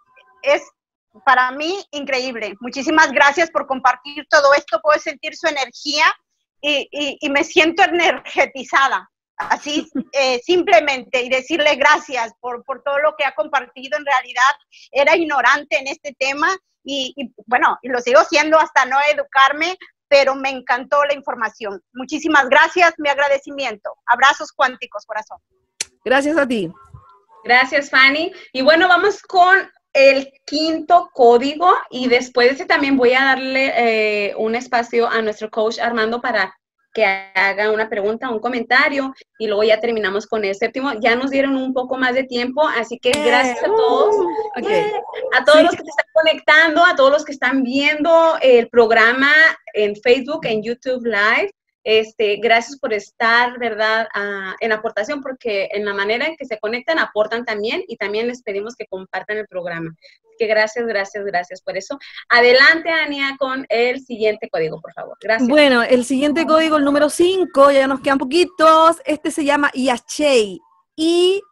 es para mí increíble. Muchísimas gracias por compartir todo esto, puedo sentir su energía y, y, y me siento energetizada. Así, eh, simplemente, y decirle gracias por, por todo lo que ha compartido. En realidad era ignorante en este tema y, y bueno, y lo sigo siendo hasta no educarme, pero me encantó la información. Muchísimas gracias, mi agradecimiento. Abrazos cuánticos, corazón. Gracias a ti. Gracias, Fanny. Y bueno, vamos con el quinto código y después de ese también voy a darle eh, un espacio a nuestro coach Armando para que haga una pregunta, un comentario, y luego ya terminamos con el séptimo. Ya nos dieron un poco más de tiempo, así que gracias a todos, Uh, okay. a todos Sí. los que se están conectando, a todos los que están viendo el programa en Facebook, en YouTube Live. Este, gracias por estar, ¿verdad?, uh, en aportación, porque en la manera en que se conectan, aportan también, y también les pedimos que compartan el programa. Así que gracias, gracias, gracias por eso. Adelante, Ania, con el siguiente código, por favor. Gracias. Bueno, el siguiente código, el número cinco, ya nos quedan poquitos. Este se llama Iachei. I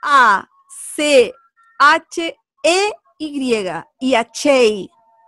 A C H E Y. Iachei.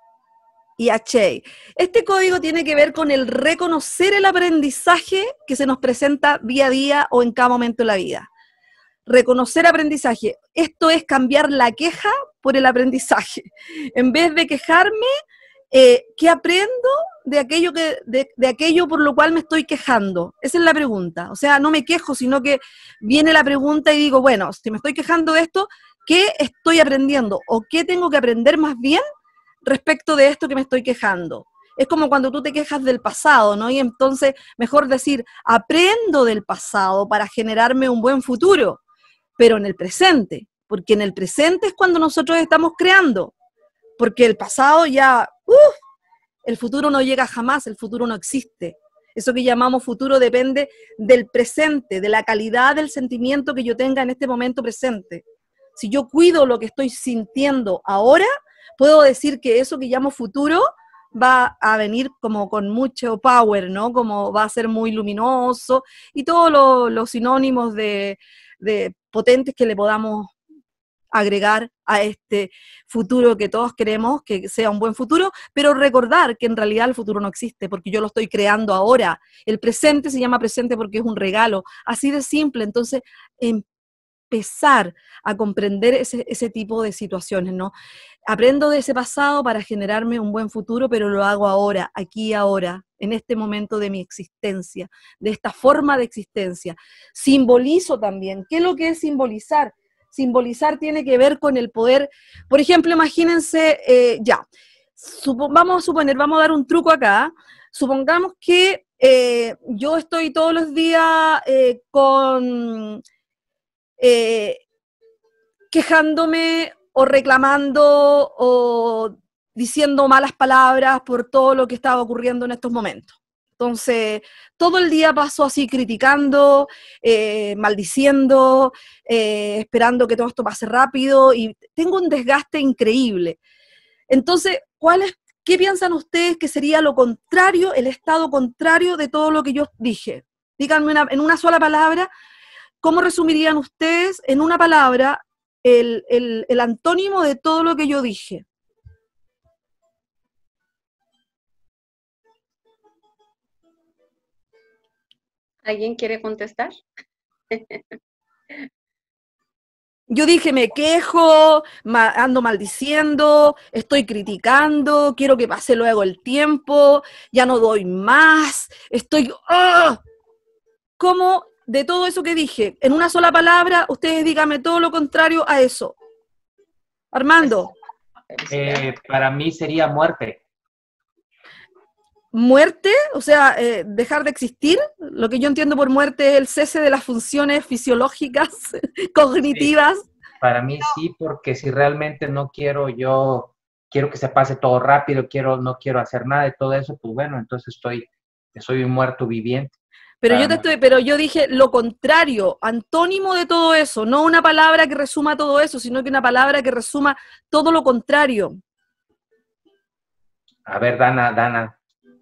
Iachei. Este código tiene que ver con el reconocer el aprendizaje que se nos presenta día a día o en cada momento de la vida. Reconocer aprendizaje. Esto es cambiar la queja por el aprendizaje. En vez de quejarme, eh, ¿qué aprendo de aquello, que, de, de aquello por lo cual me estoy quejando? Esa es la pregunta. O sea, no me quejo, sino que viene la pregunta y digo, bueno, si me estoy quejando de esto, ¿qué estoy aprendiendo? ¿O qué tengo que aprender más bien respecto de esto que me estoy quejando? Es como cuando tú te quejas del pasado, ¿no? Y entonces, mejor decir, aprendo del pasado para generarme un buen futuro, pero en el presente, porque en el presente es cuando nosotros estamos creando, porque el pasado ya, uff, el futuro no llega jamás, el futuro no existe. Eso que llamamos futuro depende del presente, de la calidad del sentimiento que yo tenga en este momento presente. Si yo cuido lo que estoy sintiendo ahora, puedo decir que eso que llamo futuro va a venir como con mucho power, ¿no? Como va a ser muy luminoso y todos los lo sinónimos de, de potentes que le podamos agregar a este futuro que todos queremos que sea un buen futuro, pero recordar que en realidad el futuro no existe porque yo lo estoy creando ahora. El presente se llama presente porque es un regalo, así de simple. Entonces, empezar a comprender ese, ese tipo de situaciones, ¿no? Aprendo de ese pasado para generarme un buen futuro, pero lo hago ahora, aquí y ahora, en este momento de mi existencia, de esta forma de existencia. Simbolizo también. ¿Qué es lo que es simbolizar? Simbolizar tiene que ver con el poder. Por ejemplo, imagínense, eh, ya, supo, vamos a suponer, vamos a dar un truco acá. Supongamos que eh, yo estoy todos los días eh, con... Eh, quejándome o reclamando o diciendo malas palabras por todo lo que estaba ocurriendo en estos momentos. Entonces, todo el día paso así criticando, eh, maldiciendo, eh, esperando que todo esto pase rápido y tengo un desgaste increíble. Entonces, ¿cuál es, qué piensan ustedes que sería lo contrario, el estado contrario de todo lo que yo dije? Díganme una, en una sola palabra, ¿cómo resumirían ustedes en una palabra el, el, el antónimo de todo lo que yo dije? ¿Alguien quiere contestar? Yo dije, me quejo, ma- ando maldiciendo, estoy criticando, quiero que pase luego el tiempo, ya no doy más, estoy... ¡ah! ¿Cómo de todo eso que dije, en una sola palabra, ustedes díganme todo lo contrario a eso? Armando. Eh, para mí sería muerte. Muerte, o sea, eh, dejar de existir. Lo que yo entiendo por muerte es el cese de las funciones fisiológicas, cognitivas. Sí, para mí sí, porque si realmente no quiero yo, quiero que se pase todo rápido, quiero, no quiero hacer nada de todo eso, pues bueno, entonces estoy, soy un muerto viviente. Pero yo Para te mí. estoy, pero yo dije lo contrario, antónimo de todo eso, no una palabra que resuma todo eso, sino que una palabra que resuma todo lo contrario. A ver, Dana, Dana.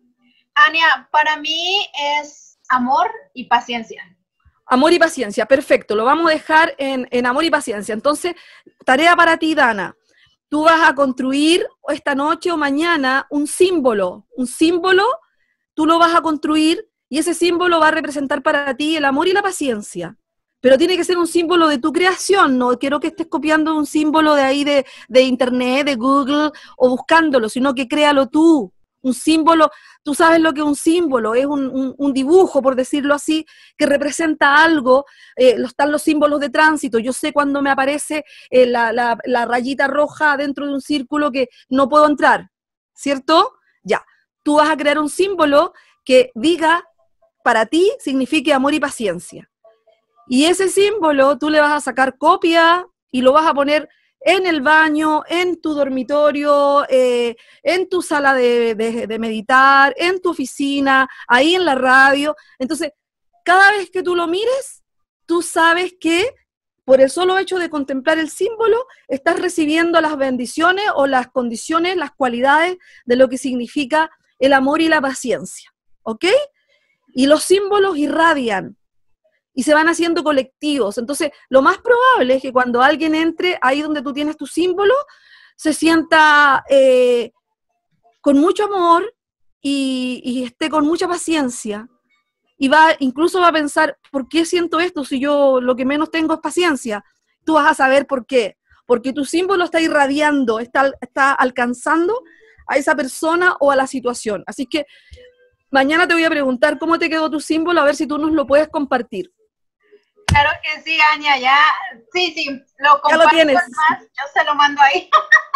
Ania, para mí es amor y paciencia. Amor y paciencia, perfecto, lo vamos a dejar en, en amor y paciencia. Entonces, tarea para ti, Dana. Tú vas a construir esta noche o mañana un símbolo, un símbolo, tú lo vas a construir y ese símbolo va a representar para ti el amor y la paciencia. Pero tiene que ser un símbolo de tu creación, no quiero que estés copiando un símbolo de ahí de, de internet, de Google o buscándolo, sino que créalo tú. Un símbolo, tú sabes lo que es un símbolo, es un, un, un dibujo, por decirlo así, que representa algo. Eh, están los símbolos de tránsito, yo sé cuando me aparece eh, la, la, la rayita roja dentro de un círculo que no puedo entrar, ¿cierto? Ya, tú vas a crear un símbolo que diga, para ti, signifique amor y paciencia. Y ese símbolo tú le vas a sacar copia y lo vas a poner en el baño, en tu dormitorio, eh, en tu sala de, de, de meditar, en tu oficina, ahí en la radio. Entonces, cada vez que tú lo mires, tú sabes que por el solo hecho de contemplar el símbolo, estás recibiendo las bendiciones o las condiciones, las cualidades de lo que significa el amor y la paciencia, ¿ok? Y los símbolos irradian y se van haciendo colectivos. Entonces, lo más probable es que cuando alguien entre ahí donde tú tienes tu símbolo, se sienta eh, con mucho amor y, y esté con mucha paciencia. Y va, incluso va a pensar, ¿por qué siento esto si yo lo que menos tengo es paciencia? Tú vas a saber por qué. Porque tu símbolo está irradiando, está, está alcanzando a esa persona o a la situación. Así que mañana te voy a preguntar cómo te quedó tu símbolo, a ver si tú nos lo puedes compartir. Claro que sí, Ania, ya, sí, sí, lo comparto. Ya lo tienes. Más, yo se lo mando ahí.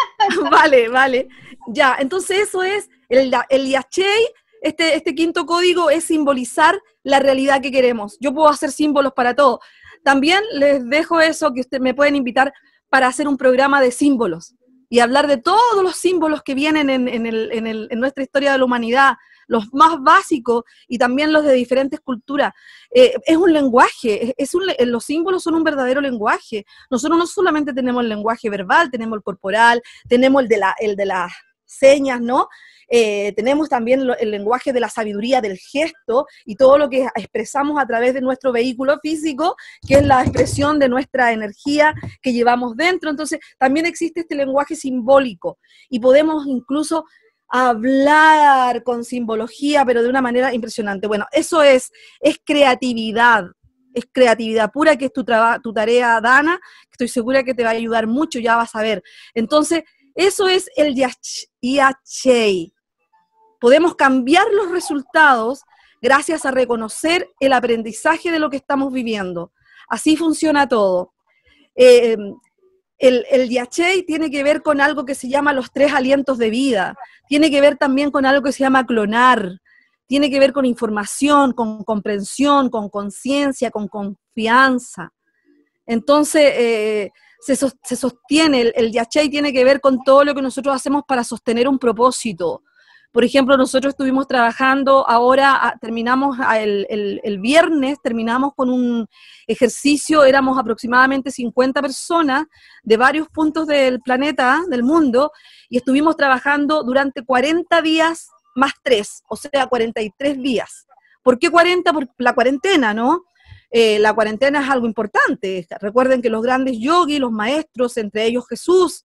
Vale, vale. Ya, entonces eso es, el, el Yachei, este, este quinto código es simbolizar la realidad que queremos. Yo puedo hacer símbolos para todo. También les dejo eso, que ustedes me pueden invitar para hacer un programa de símbolos y hablar de todos los símbolos que vienen en, en, el, en, el, en nuestra historia de la humanidad, los más básicos y también los de diferentes culturas. Eh, es un lenguaje, es un, los símbolos son un verdadero lenguaje. Nosotros no solamente tenemos el lenguaje verbal, tenemos el corporal, tenemos el de, la, el de las señas, ¿no? Eh, tenemos también lo, el lenguaje de la sabiduría del gesto y todo lo que expresamos a través de nuestro vehículo físico, que es la expresión de nuestra energía que llevamos dentro. Entonces, también existe este lenguaje simbólico y podemos incluso hablar con simbología, pero de una manera impresionante. Bueno, eso es, es creatividad, es creatividad pura, que es tu, tu tarea, Dana, que estoy segura que te va a ayudar mucho, ya vas a ver. Entonces, eso es el Yachei. Podemos cambiar los resultados gracias a reconocer el aprendizaje de lo que estamos viviendo. Así funciona todo. Eh, El, el Yachei tiene que ver con algo que se llama los tres alientos de vida, tiene que ver también con algo que se llama clonar, tiene que ver con información, con comprensión, con conciencia, con confianza. Entonces, eh, se, se sostiene, el, el Yachei tiene que ver con todo lo que nosotros hacemos para sostener un propósito. Por ejemplo, nosotros estuvimos trabajando, ahora terminamos el, el, el viernes, terminamos con un ejercicio, éramos aproximadamente cincuenta personas de varios puntos del planeta, del mundo, y estuvimos trabajando durante cuarenta días más tres, o sea, cuarenta y tres días. ¿Por qué cuarenta? Por la cuarentena, ¿no? Eh, la cuarentena es algo importante. Recuerden que los grandes yogis, los maestros, entre ellos Jesús,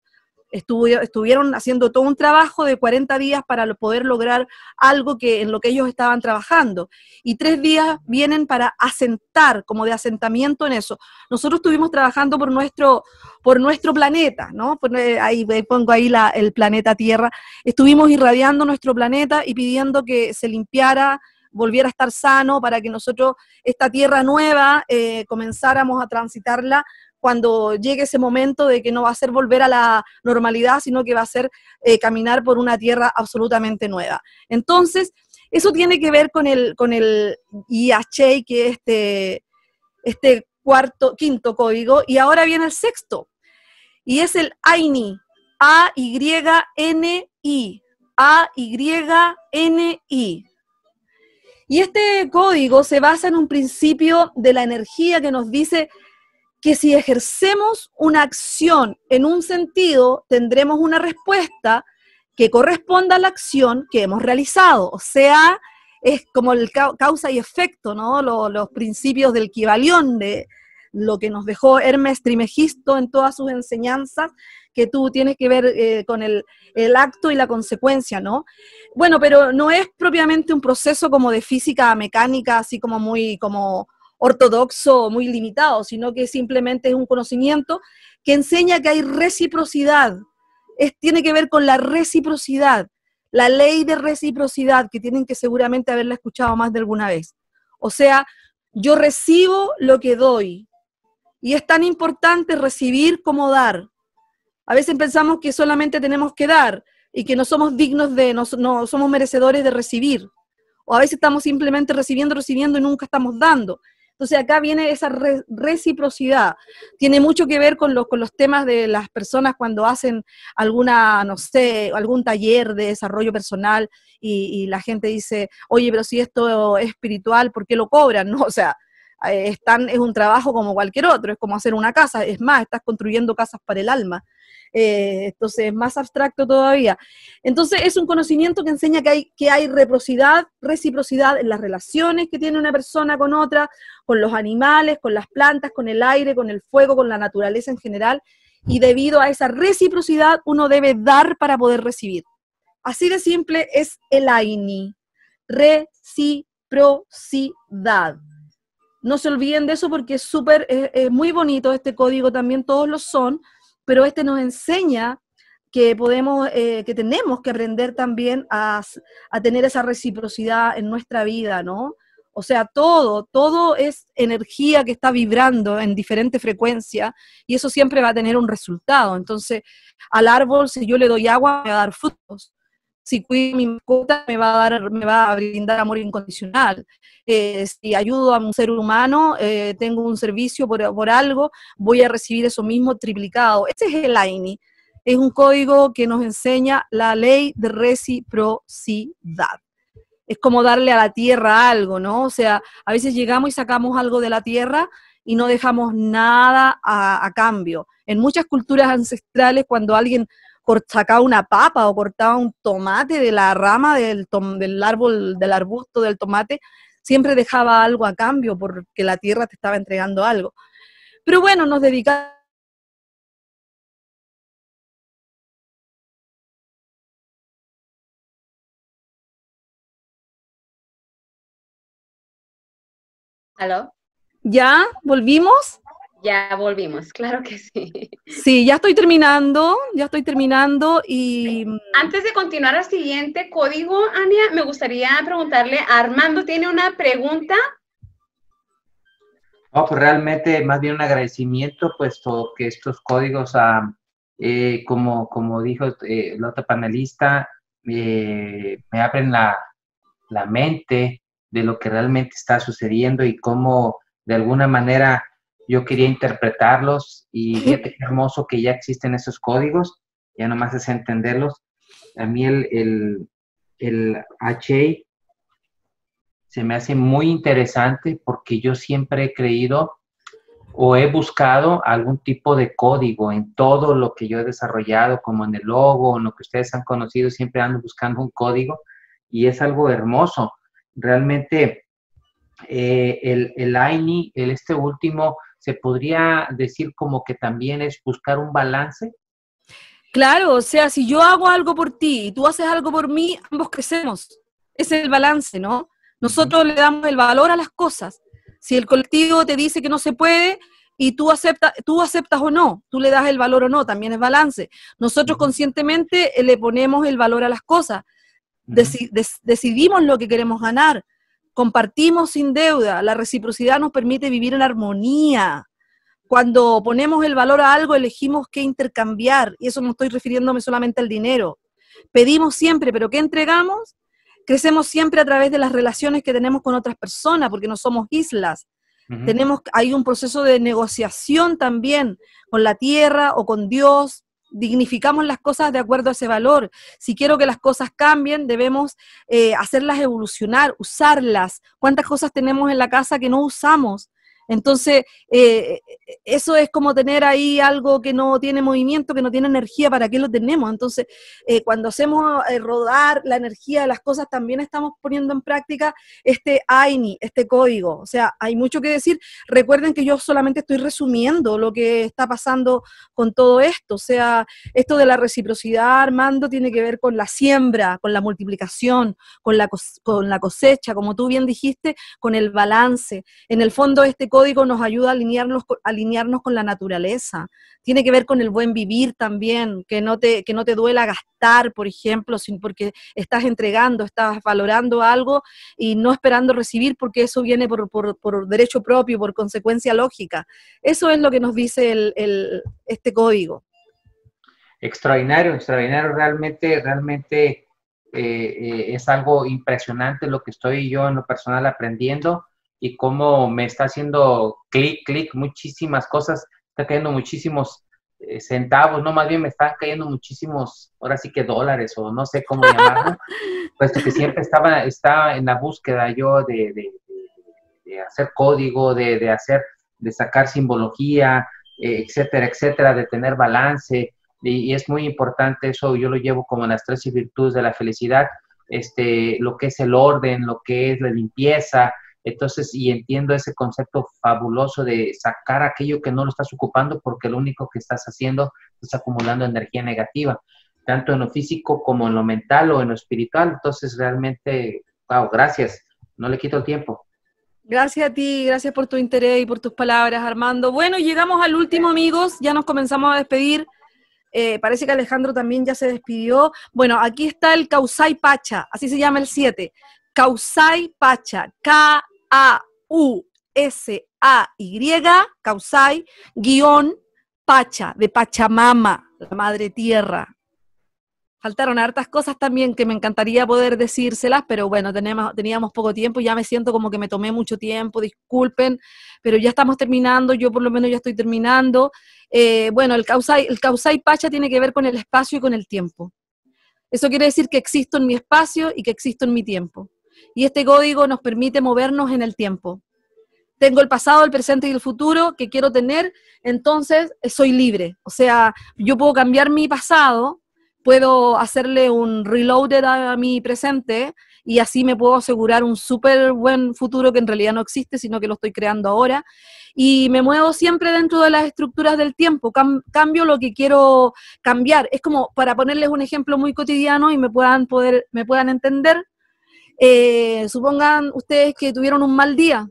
Estuvo, estuvieron haciendo todo un trabajo de cuarenta días para poder lograr algo que, en lo que ellos estaban trabajando. Y tres días vienen para asentar, como de asentamiento en eso. Nosotros estuvimos trabajando por nuestro, por nuestro planeta, ¿no? Por, eh, ahí pongo ahí la, el planeta Tierra. Estuvimos irradiando nuestro planeta y pidiendo que se limpiara, volviera a estar sano, para que nosotros, esta Tierra nueva, eh, comenzáramos a transitarla cuando llegue ese momento de que no va a ser volver a la normalidad, sino que va a ser eh, caminar por una tierra absolutamente nueva. Entonces, eso tiene que ver con el, con el I H A, que es este, este cuarto, quinto código, y ahora viene el sexto, y es el A Y N I, A Y N I, A Y N I. Y este código se basa en un principio de la energía que nos dice que si ejercemos una acción en un sentido, tendremos una respuesta que corresponda a la acción que hemos realizado. O sea, es como el ca causa y efecto, ¿no? Los, los principios del Kybalión, de lo que nos dejó Hermes Trismegisto en todas sus enseñanzas, que tú tienes que ver eh, con el, el acto y la consecuencia, ¿no? Bueno, pero no es propiamente un proceso como de física mecánica, así como muy como ortodoxo, muy limitado, sino que simplemente es un conocimiento que enseña que hay reciprocidad. Es, tiene que ver con la reciprocidad, la ley de reciprocidad, que tienen que seguramente haberla escuchado más de alguna vez. O sea, yo recibo lo que doy, y es tan importante recibir como dar. A veces pensamos que solamente tenemos que dar, y que no somos dignos de, no, no somos merecedores de recibir. O a veces estamos simplemente recibiendo, recibiendo y nunca estamos dando. Entonces acá viene esa re reciprocidad. Tiene mucho que ver con los, con los temas de las personas cuando hacen alguna, no sé, algún taller de desarrollo personal y, y la gente dice, oye, pero si esto es espiritual, ¿por qué lo cobran? ¿No? O sea, es, tan, es un trabajo como cualquier otro, es como hacer una casa, es más, estás construyendo casas para el alma. Eh, entonces es más abstracto todavía. Entonces es un conocimiento que enseña que hay, que hay reciprocidad, reciprocidad en las relaciones que tiene una persona con otra, con los animales, con las plantas, con el aire, con el fuego, con la naturaleza en general, y debido a esa reciprocidad uno debe dar para poder recibir. Así de simple es el A Y N I, reciprocidad. No se olviden de eso porque es súper, es, es muy bonito este código, también todos lo son, pero este nos enseña que podemos, eh, que tenemos que aprender también a, a tener esa reciprocidad en nuestra vida, ¿no? O sea, todo, todo es energía que está vibrando en diferentes frecuencias y eso siempre va a tener un resultado. Entonces, al árbol, si yo le doy agua, me va a dar frutos. Si cuido mi mascota, me va a dar, me va a brindar amor incondicional. Eh, si ayudo a un ser humano, eh, tengo un servicio por, por algo, voy a recibir eso mismo triplicado. Este es el A Y N I. Es un código que nos enseña la ley de reciprocidad. Es como darle a la tierra algo, ¿no? O sea, a veces llegamos y sacamos algo de la tierra y no dejamos nada a, a cambio. En muchas culturas ancestrales, cuando alguien sacaba una papa o cortaba un tomate de la rama del, del árbol, del arbusto del tomate, siempre dejaba algo a cambio porque la tierra te estaba entregando algo. Pero bueno, nos dedicamos. ¿Aló? ¿Ya? ¿Volvimos? Ya volvimos, claro que sí. Sí, ya estoy terminando, ya estoy terminando y... Antes de continuar al siguiente código, Ania, me gustaría preguntarle, Armando tiene una pregunta. No, pues realmente más bien un agradecimiento, puesto que estos códigos, ah, eh, como, como dijo eh, la otra panelista, eh, me abren la, la mente de lo que realmente está sucediendo y cómo de alguna manera yo quería interpretarlos, y fíjate qué hermoso que ya existen esos códigos, ya nomás es entenderlos. A mí el, el, el H se me hace muy interesante porque yo siempre he creído o he buscado algún tipo de código en todo lo que yo he desarrollado, como en el logo, en lo que ustedes han conocido, siempre ando buscando un código y es algo hermoso. Realmente eh, el, el A Y N I, el este último, se podría decir como que también es buscar un balance. Claro, o sea, si yo hago algo por ti y tú haces algo por mí, ambos crecemos. Ese es el balance, ¿no? Nosotros le damos el valor a las cosas. Si el colectivo te dice que no se puede y tú aceptas, tú aceptas o no, tú le das el valor o no, también es balance. Nosotros conscientemente le ponemos el valor a las cosas. Deci- des- decidimos lo que queremos ganar. Compartimos sin deuda. La reciprocidad nos permite vivir en armonía. Cuando ponemos el valor a algo, elegimos qué intercambiar, y eso no estoy refiriéndome solamente al dinero. Pedimos siempre, pero ¿qué entregamos? Crecemos siempre a través de las relaciones que tenemos con otras personas, porque no somos islas. Uh-huh. Tenemos, hay un proceso de negociación también con la tierra o con Dios. Dignificamos las cosas de acuerdo a ese valor. Si quiero que las cosas cambien, debemos eh, hacerlas evolucionar, usarlas. ¿Cuántas cosas tenemos en la casa que no usamos? Entonces, eh, eso es como tener ahí algo que no tiene movimiento, que no tiene energía, ¿para qué lo tenemos? Entonces, eh, cuando hacemos eh, rodar la energía de las cosas, también estamos poniendo en práctica este A I N I, este código. O sea, hay mucho que decir. Recuerden que yo solamente estoy resumiendo lo que está pasando con todo esto. O sea, esto de la reciprocidad, Armando, tiene que ver con la siembra, con la multiplicación, con la, con la cosecha, como tú bien dijiste, con el balance. En el fondo, este código código nos ayuda a alinearnos, a alinearnos con la naturaleza. Tiene que ver con el buen vivir también, que no te, que no te duela gastar, por ejemplo, sin, porque estás entregando, estás valorando algo y no esperando recibir, porque eso viene por, por, por derecho propio, por consecuencia lógica. Eso es lo que nos dice el, el, este código. Extraordinario, extraordinario, realmente, realmente eh, eh, es algo impresionante lo que estoy yo en lo personal aprendiendo. Y cómo me está haciendo clic, clic, muchísimas cosas, está cayendo muchísimos eh, centavos, no, más bien me están cayendo muchísimos, ahora sí que dólares, o no sé cómo llamarlo, puesto que siempre estaba, estaba en la búsqueda yo de, de, de, de hacer código, de, de hacer, de sacar simbología, eh, etcétera, etcétera, de tener balance, y, y es muy importante eso, yo lo llevo como en las tres virtudes de la felicidad, este, lo que es el orden, lo que es la limpieza. Entonces, y entiendo ese concepto fabuloso de sacar aquello que no lo estás ocupando, porque lo único que estás haciendo es acumulando energía negativa, tanto en lo físico como en lo mental o en lo espiritual. Entonces, realmente, wow, gracias. No le quito el tiempo. Gracias a ti, gracias por tu interés y por tus palabras, Armando. Bueno, llegamos al último, amigos, ya nos comenzamos a despedir. Eh, parece que Alejandro también ya se despidió. Bueno, aquí está el Kausai Pacha, así se llama el siete. Kausai Pacha, K A U S A Y, Kausai, guión, Pacha, de Pachamama, la madre tierra. Faltaron hartas cosas también que me encantaría poder decírselas, pero bueno, tenemos, teníamos poco tiempo, ya me siento como que me tomé mucho tiempo, disculpen, pero ya estamos terminando, yo por lo menos ya estoy terminando. Eh, bueno, el Kausai, el Kausai Pacha tiene que ver con el espacio y con el tiempo. Eso quiere decir que existo en mi espacio y que existo en mi tiempo. Y este código nos permite movernos en el tiempo. Tengo el pasado, el presente y el futuro que quiero tener, entonces soy libre. O sea, yo puedo cambiar mi pasado, puedo hacerle un reloaded a mi presente y así me puedo asegurar un súper buen futuro que en realidad no existe, sino que lo estoy creando ahora. Y me muevo siempre dentro de las estructuras del tiempo, Cam- cambio lo que quiero cambiar. Es como para ponerles un ejemplo muy cotidiano y me puedan, poder, me puedan entender. Eh, supongan ustedes que tuvieron un mal día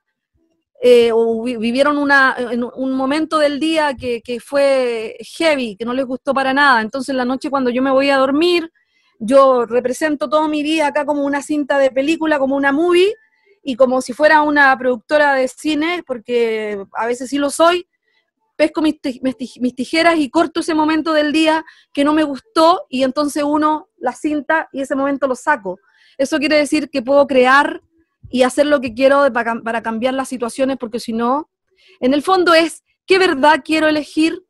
eh, o vi vivieron una, en un momento del día que, que fue heavy, que no les gustó para nada. Entonces en la noche cuando yo me voy a dormir, yo represento todo mi día acá como una cinta de película, como una movie, y como si fuera una productora de cine, porque a veces sí lo soy, pesco mis, mis tijeras y corto ese momento del día que no me gustó, y entonces uno la cinta y ese momento lo saco. Eso quiere decir que puedo crear y hacer lo que quiero para, para cambiar las situaciones, porque si no, en el fondo es, ¿qué verdad quiero elegir?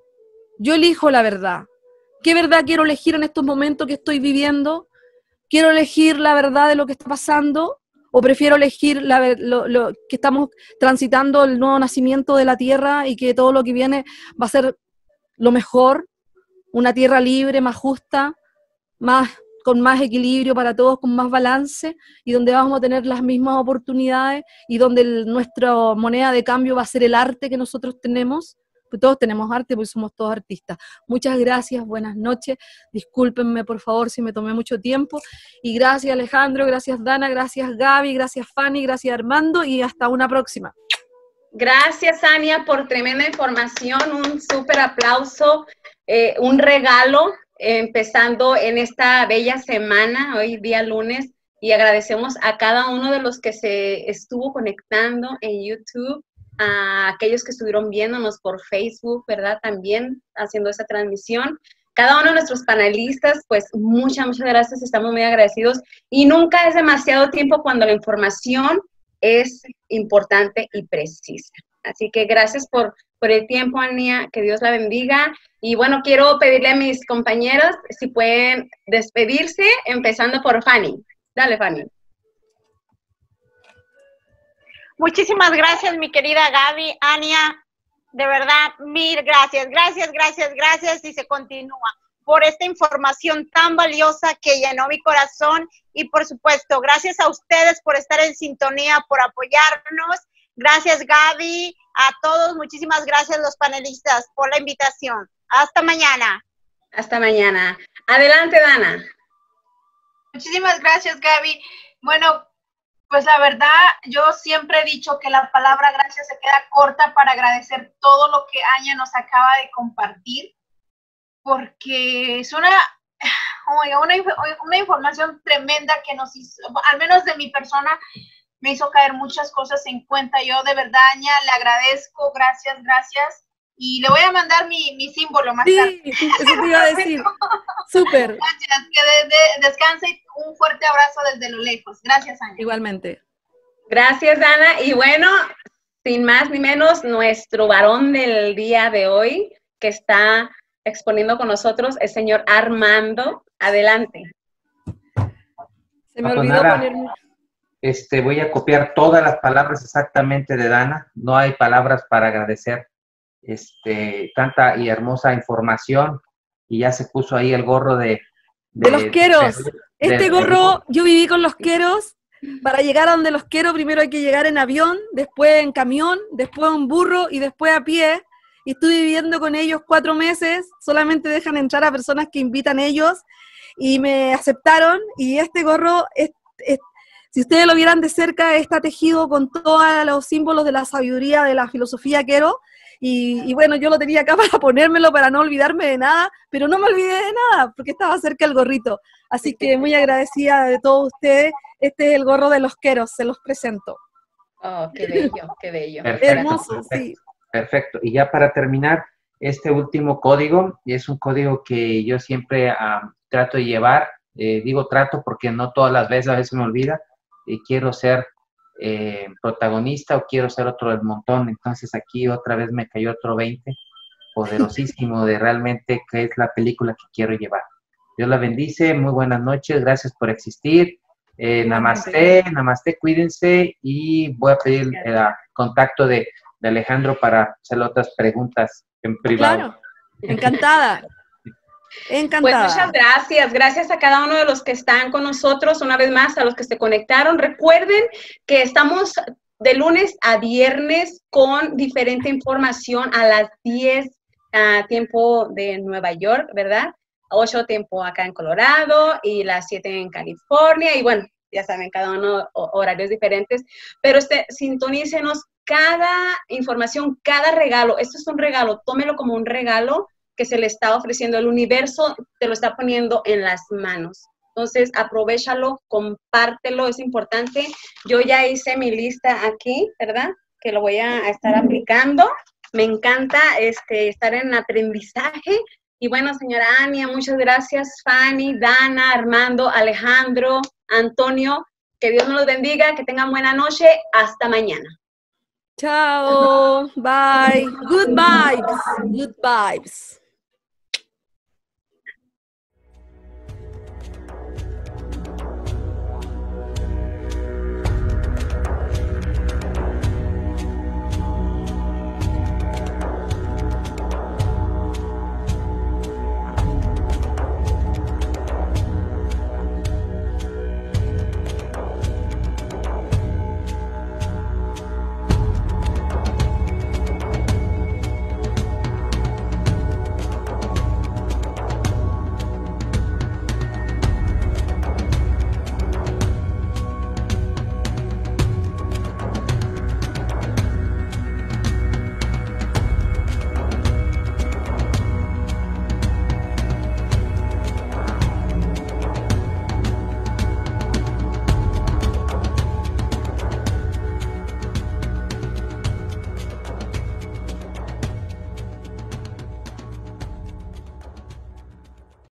Yo elijo la verdad. ¿Qué verdad quiero elegir en estos momentos que estoy viviendo? ¿Quiero elegir la verdad de lo que está pasando? ¿O prefiero elegir la, lo, lo, que estamos transitando el nuevo nacimiento de la tierra y que todo lo que viene va a ser lo mejor? Una tierra libre, más justa, más, con más equilibrio para todos, con más balance, y donde vamos a tener las mismas oportunidades y donde el, nuestra moneda de cambio va a ser el arte que nosotros tenemos. todos tenemos arte, pues somos todos artistas. Muchas gracias, buenas noches, discúlpenme por favor si me tomé mucho tiempo, y gracias Alejandro, gracias Dana, gracias Gaby, gracias Fanny, gracias Armando, y hasta una próxima. Gracias, Ania, por tremenda información, un súper aplauso, eh, un regalo, eh, empezando en esta bella semana, hoy día lunes, y agradecemos a cada uno de los que se estuvo conectando en YouTube, a aquellos que estuvieron viéndonos por Facebook, ¿verdad? También haciendo esa transmisión. Cada uno de nuestros panelistas, pues muchas, muchas gracias, estamos muy agradecidos, y nunca es demasiado tiempo cuando la información es importante y precisa. Así que gracias por, por el tiempo, Ania, que Dios la bendiga. Y bueno, quiero pedirle a mis compañeros si pueden despedirse, empezando por Fanny. Dale, Fanny. Muchísimas gracias, mi querida Gaby, Ania, de verdad, mil gracias, gracias, gracias, gracias, y se continúa por esta información tan valiosa que llenó mi corazón. Y por supuesto, gracias a ustedes por estar en sintonía, por apoyarnos. Gracias, Gaby, a todos. Muchísimas gracias, los panelistas, por la invitación. Hasta mañana. Hasta mañana. Adelante, Dana. Muchísimas gracias, Gaby. Bueno, pues la verdad, yo siempre he dicho que la palabra gracias se queda corta para agradecer todo lo que Ania nos acaba de compartir, porque es una, una, una información tremenda que nos hizo, al menos de mi persona, me hizo caer muchas cosas en cuenta. Yo de verdad, Ania, le agradezco, gracias, gracias, y le voy a mandar mi, mi símbolo más sí, tarde. Eso te iba a decir, súper. Gracias, que de, de, descanse y un fuerte abrazo desde lo lejos. Gracias, Ania. Igualmente. Gracias, Dana, y bueno, sin más ni menos, nuestro varón del día de hoy, que está exponiendo con nosotros, el señor Armando. Adelante. Se me No, pues olvidó nada. ponerme... Este, voy a copiar todas las palabras exactamente de Dana. No hay palabras para agradecer este, tanta y hermosa información. Y ya se puso ahí el gorro de... De, de los queros. De, este de, gorro, de, yo viví con los queros. Para llegar a donde los quiero, primero hay que llegar en avión, después en camión, después en burro y después a pie. Y estuve viviendo con ellos cuatro meses. Solamente dejan entrar a personas que invitan ellos. Y me aceptaron. Y este gorro es... es si ustedes lo vieran de cerca, está tejido con todos los símbolos de la sabiduría, de la filosofía quero, y, y bueno, yo lo tenía acá para ponérmelo, para no olvidarme de nada, pero no me olvidé de nada, porque estaba cerca el gorrito. Así que muy agradecida de todos ustedes. Este es el gorro de los queros, se los presento. Oh, qué bello, qué bello. Perfecto, hermoso, perfecto, sí. Perfecto. Y ya para terminar, este último código, es un código que yo siempre um, trato de llevar, eh, digo trato porque no todas las veces, a veces me olvida, y quiero ser eh, protagonista o quiero ser otro del montón. Entonces aquí otra vez me cayó otro veinte poderosísimo de realmente qué es la película que quiero llevar. Dios la bendice, muy buenas noches, gracias por existir. Eh, namaste, namaste, cuídense, y voy a pedir el uh, contacto de, de Alejandro para hacer otras preguntas en privado. Claro, encantada. Encantada. Pues muchas gracias, gracias a cada uno de los que están con nosotros, una vez más a los que se conectaron. Recuerden que estamos de lunes a viernes con diferente información a las diez uh, tiempo de Nueva York, ¿verdad? ocho tiempo acá en Colorado y las siete en California, y bueno, ya saben, cada uno horarios diferentes, pero este, sintonícenos cada información, cada regalo. Esto es un regalo, tómelo como un regalo que se le está ofreciendo. El universo te lo está poniendo en las manos. Entonces, aprovéchalo, compártelo, es importante. Yo ya hice mi lista aquí, ¿verdad? Que lo voy a estar aplicando. Me encanta este, estar en aprendizaje. Y bueno, señora Ania, muchas gracias. Fanny, Dana, Armando, Alejandro, Antonio, que Dios nos los bendiga, que tengan buena noche. Hasta mañana. Chao, bye. Good vibes, good vibes.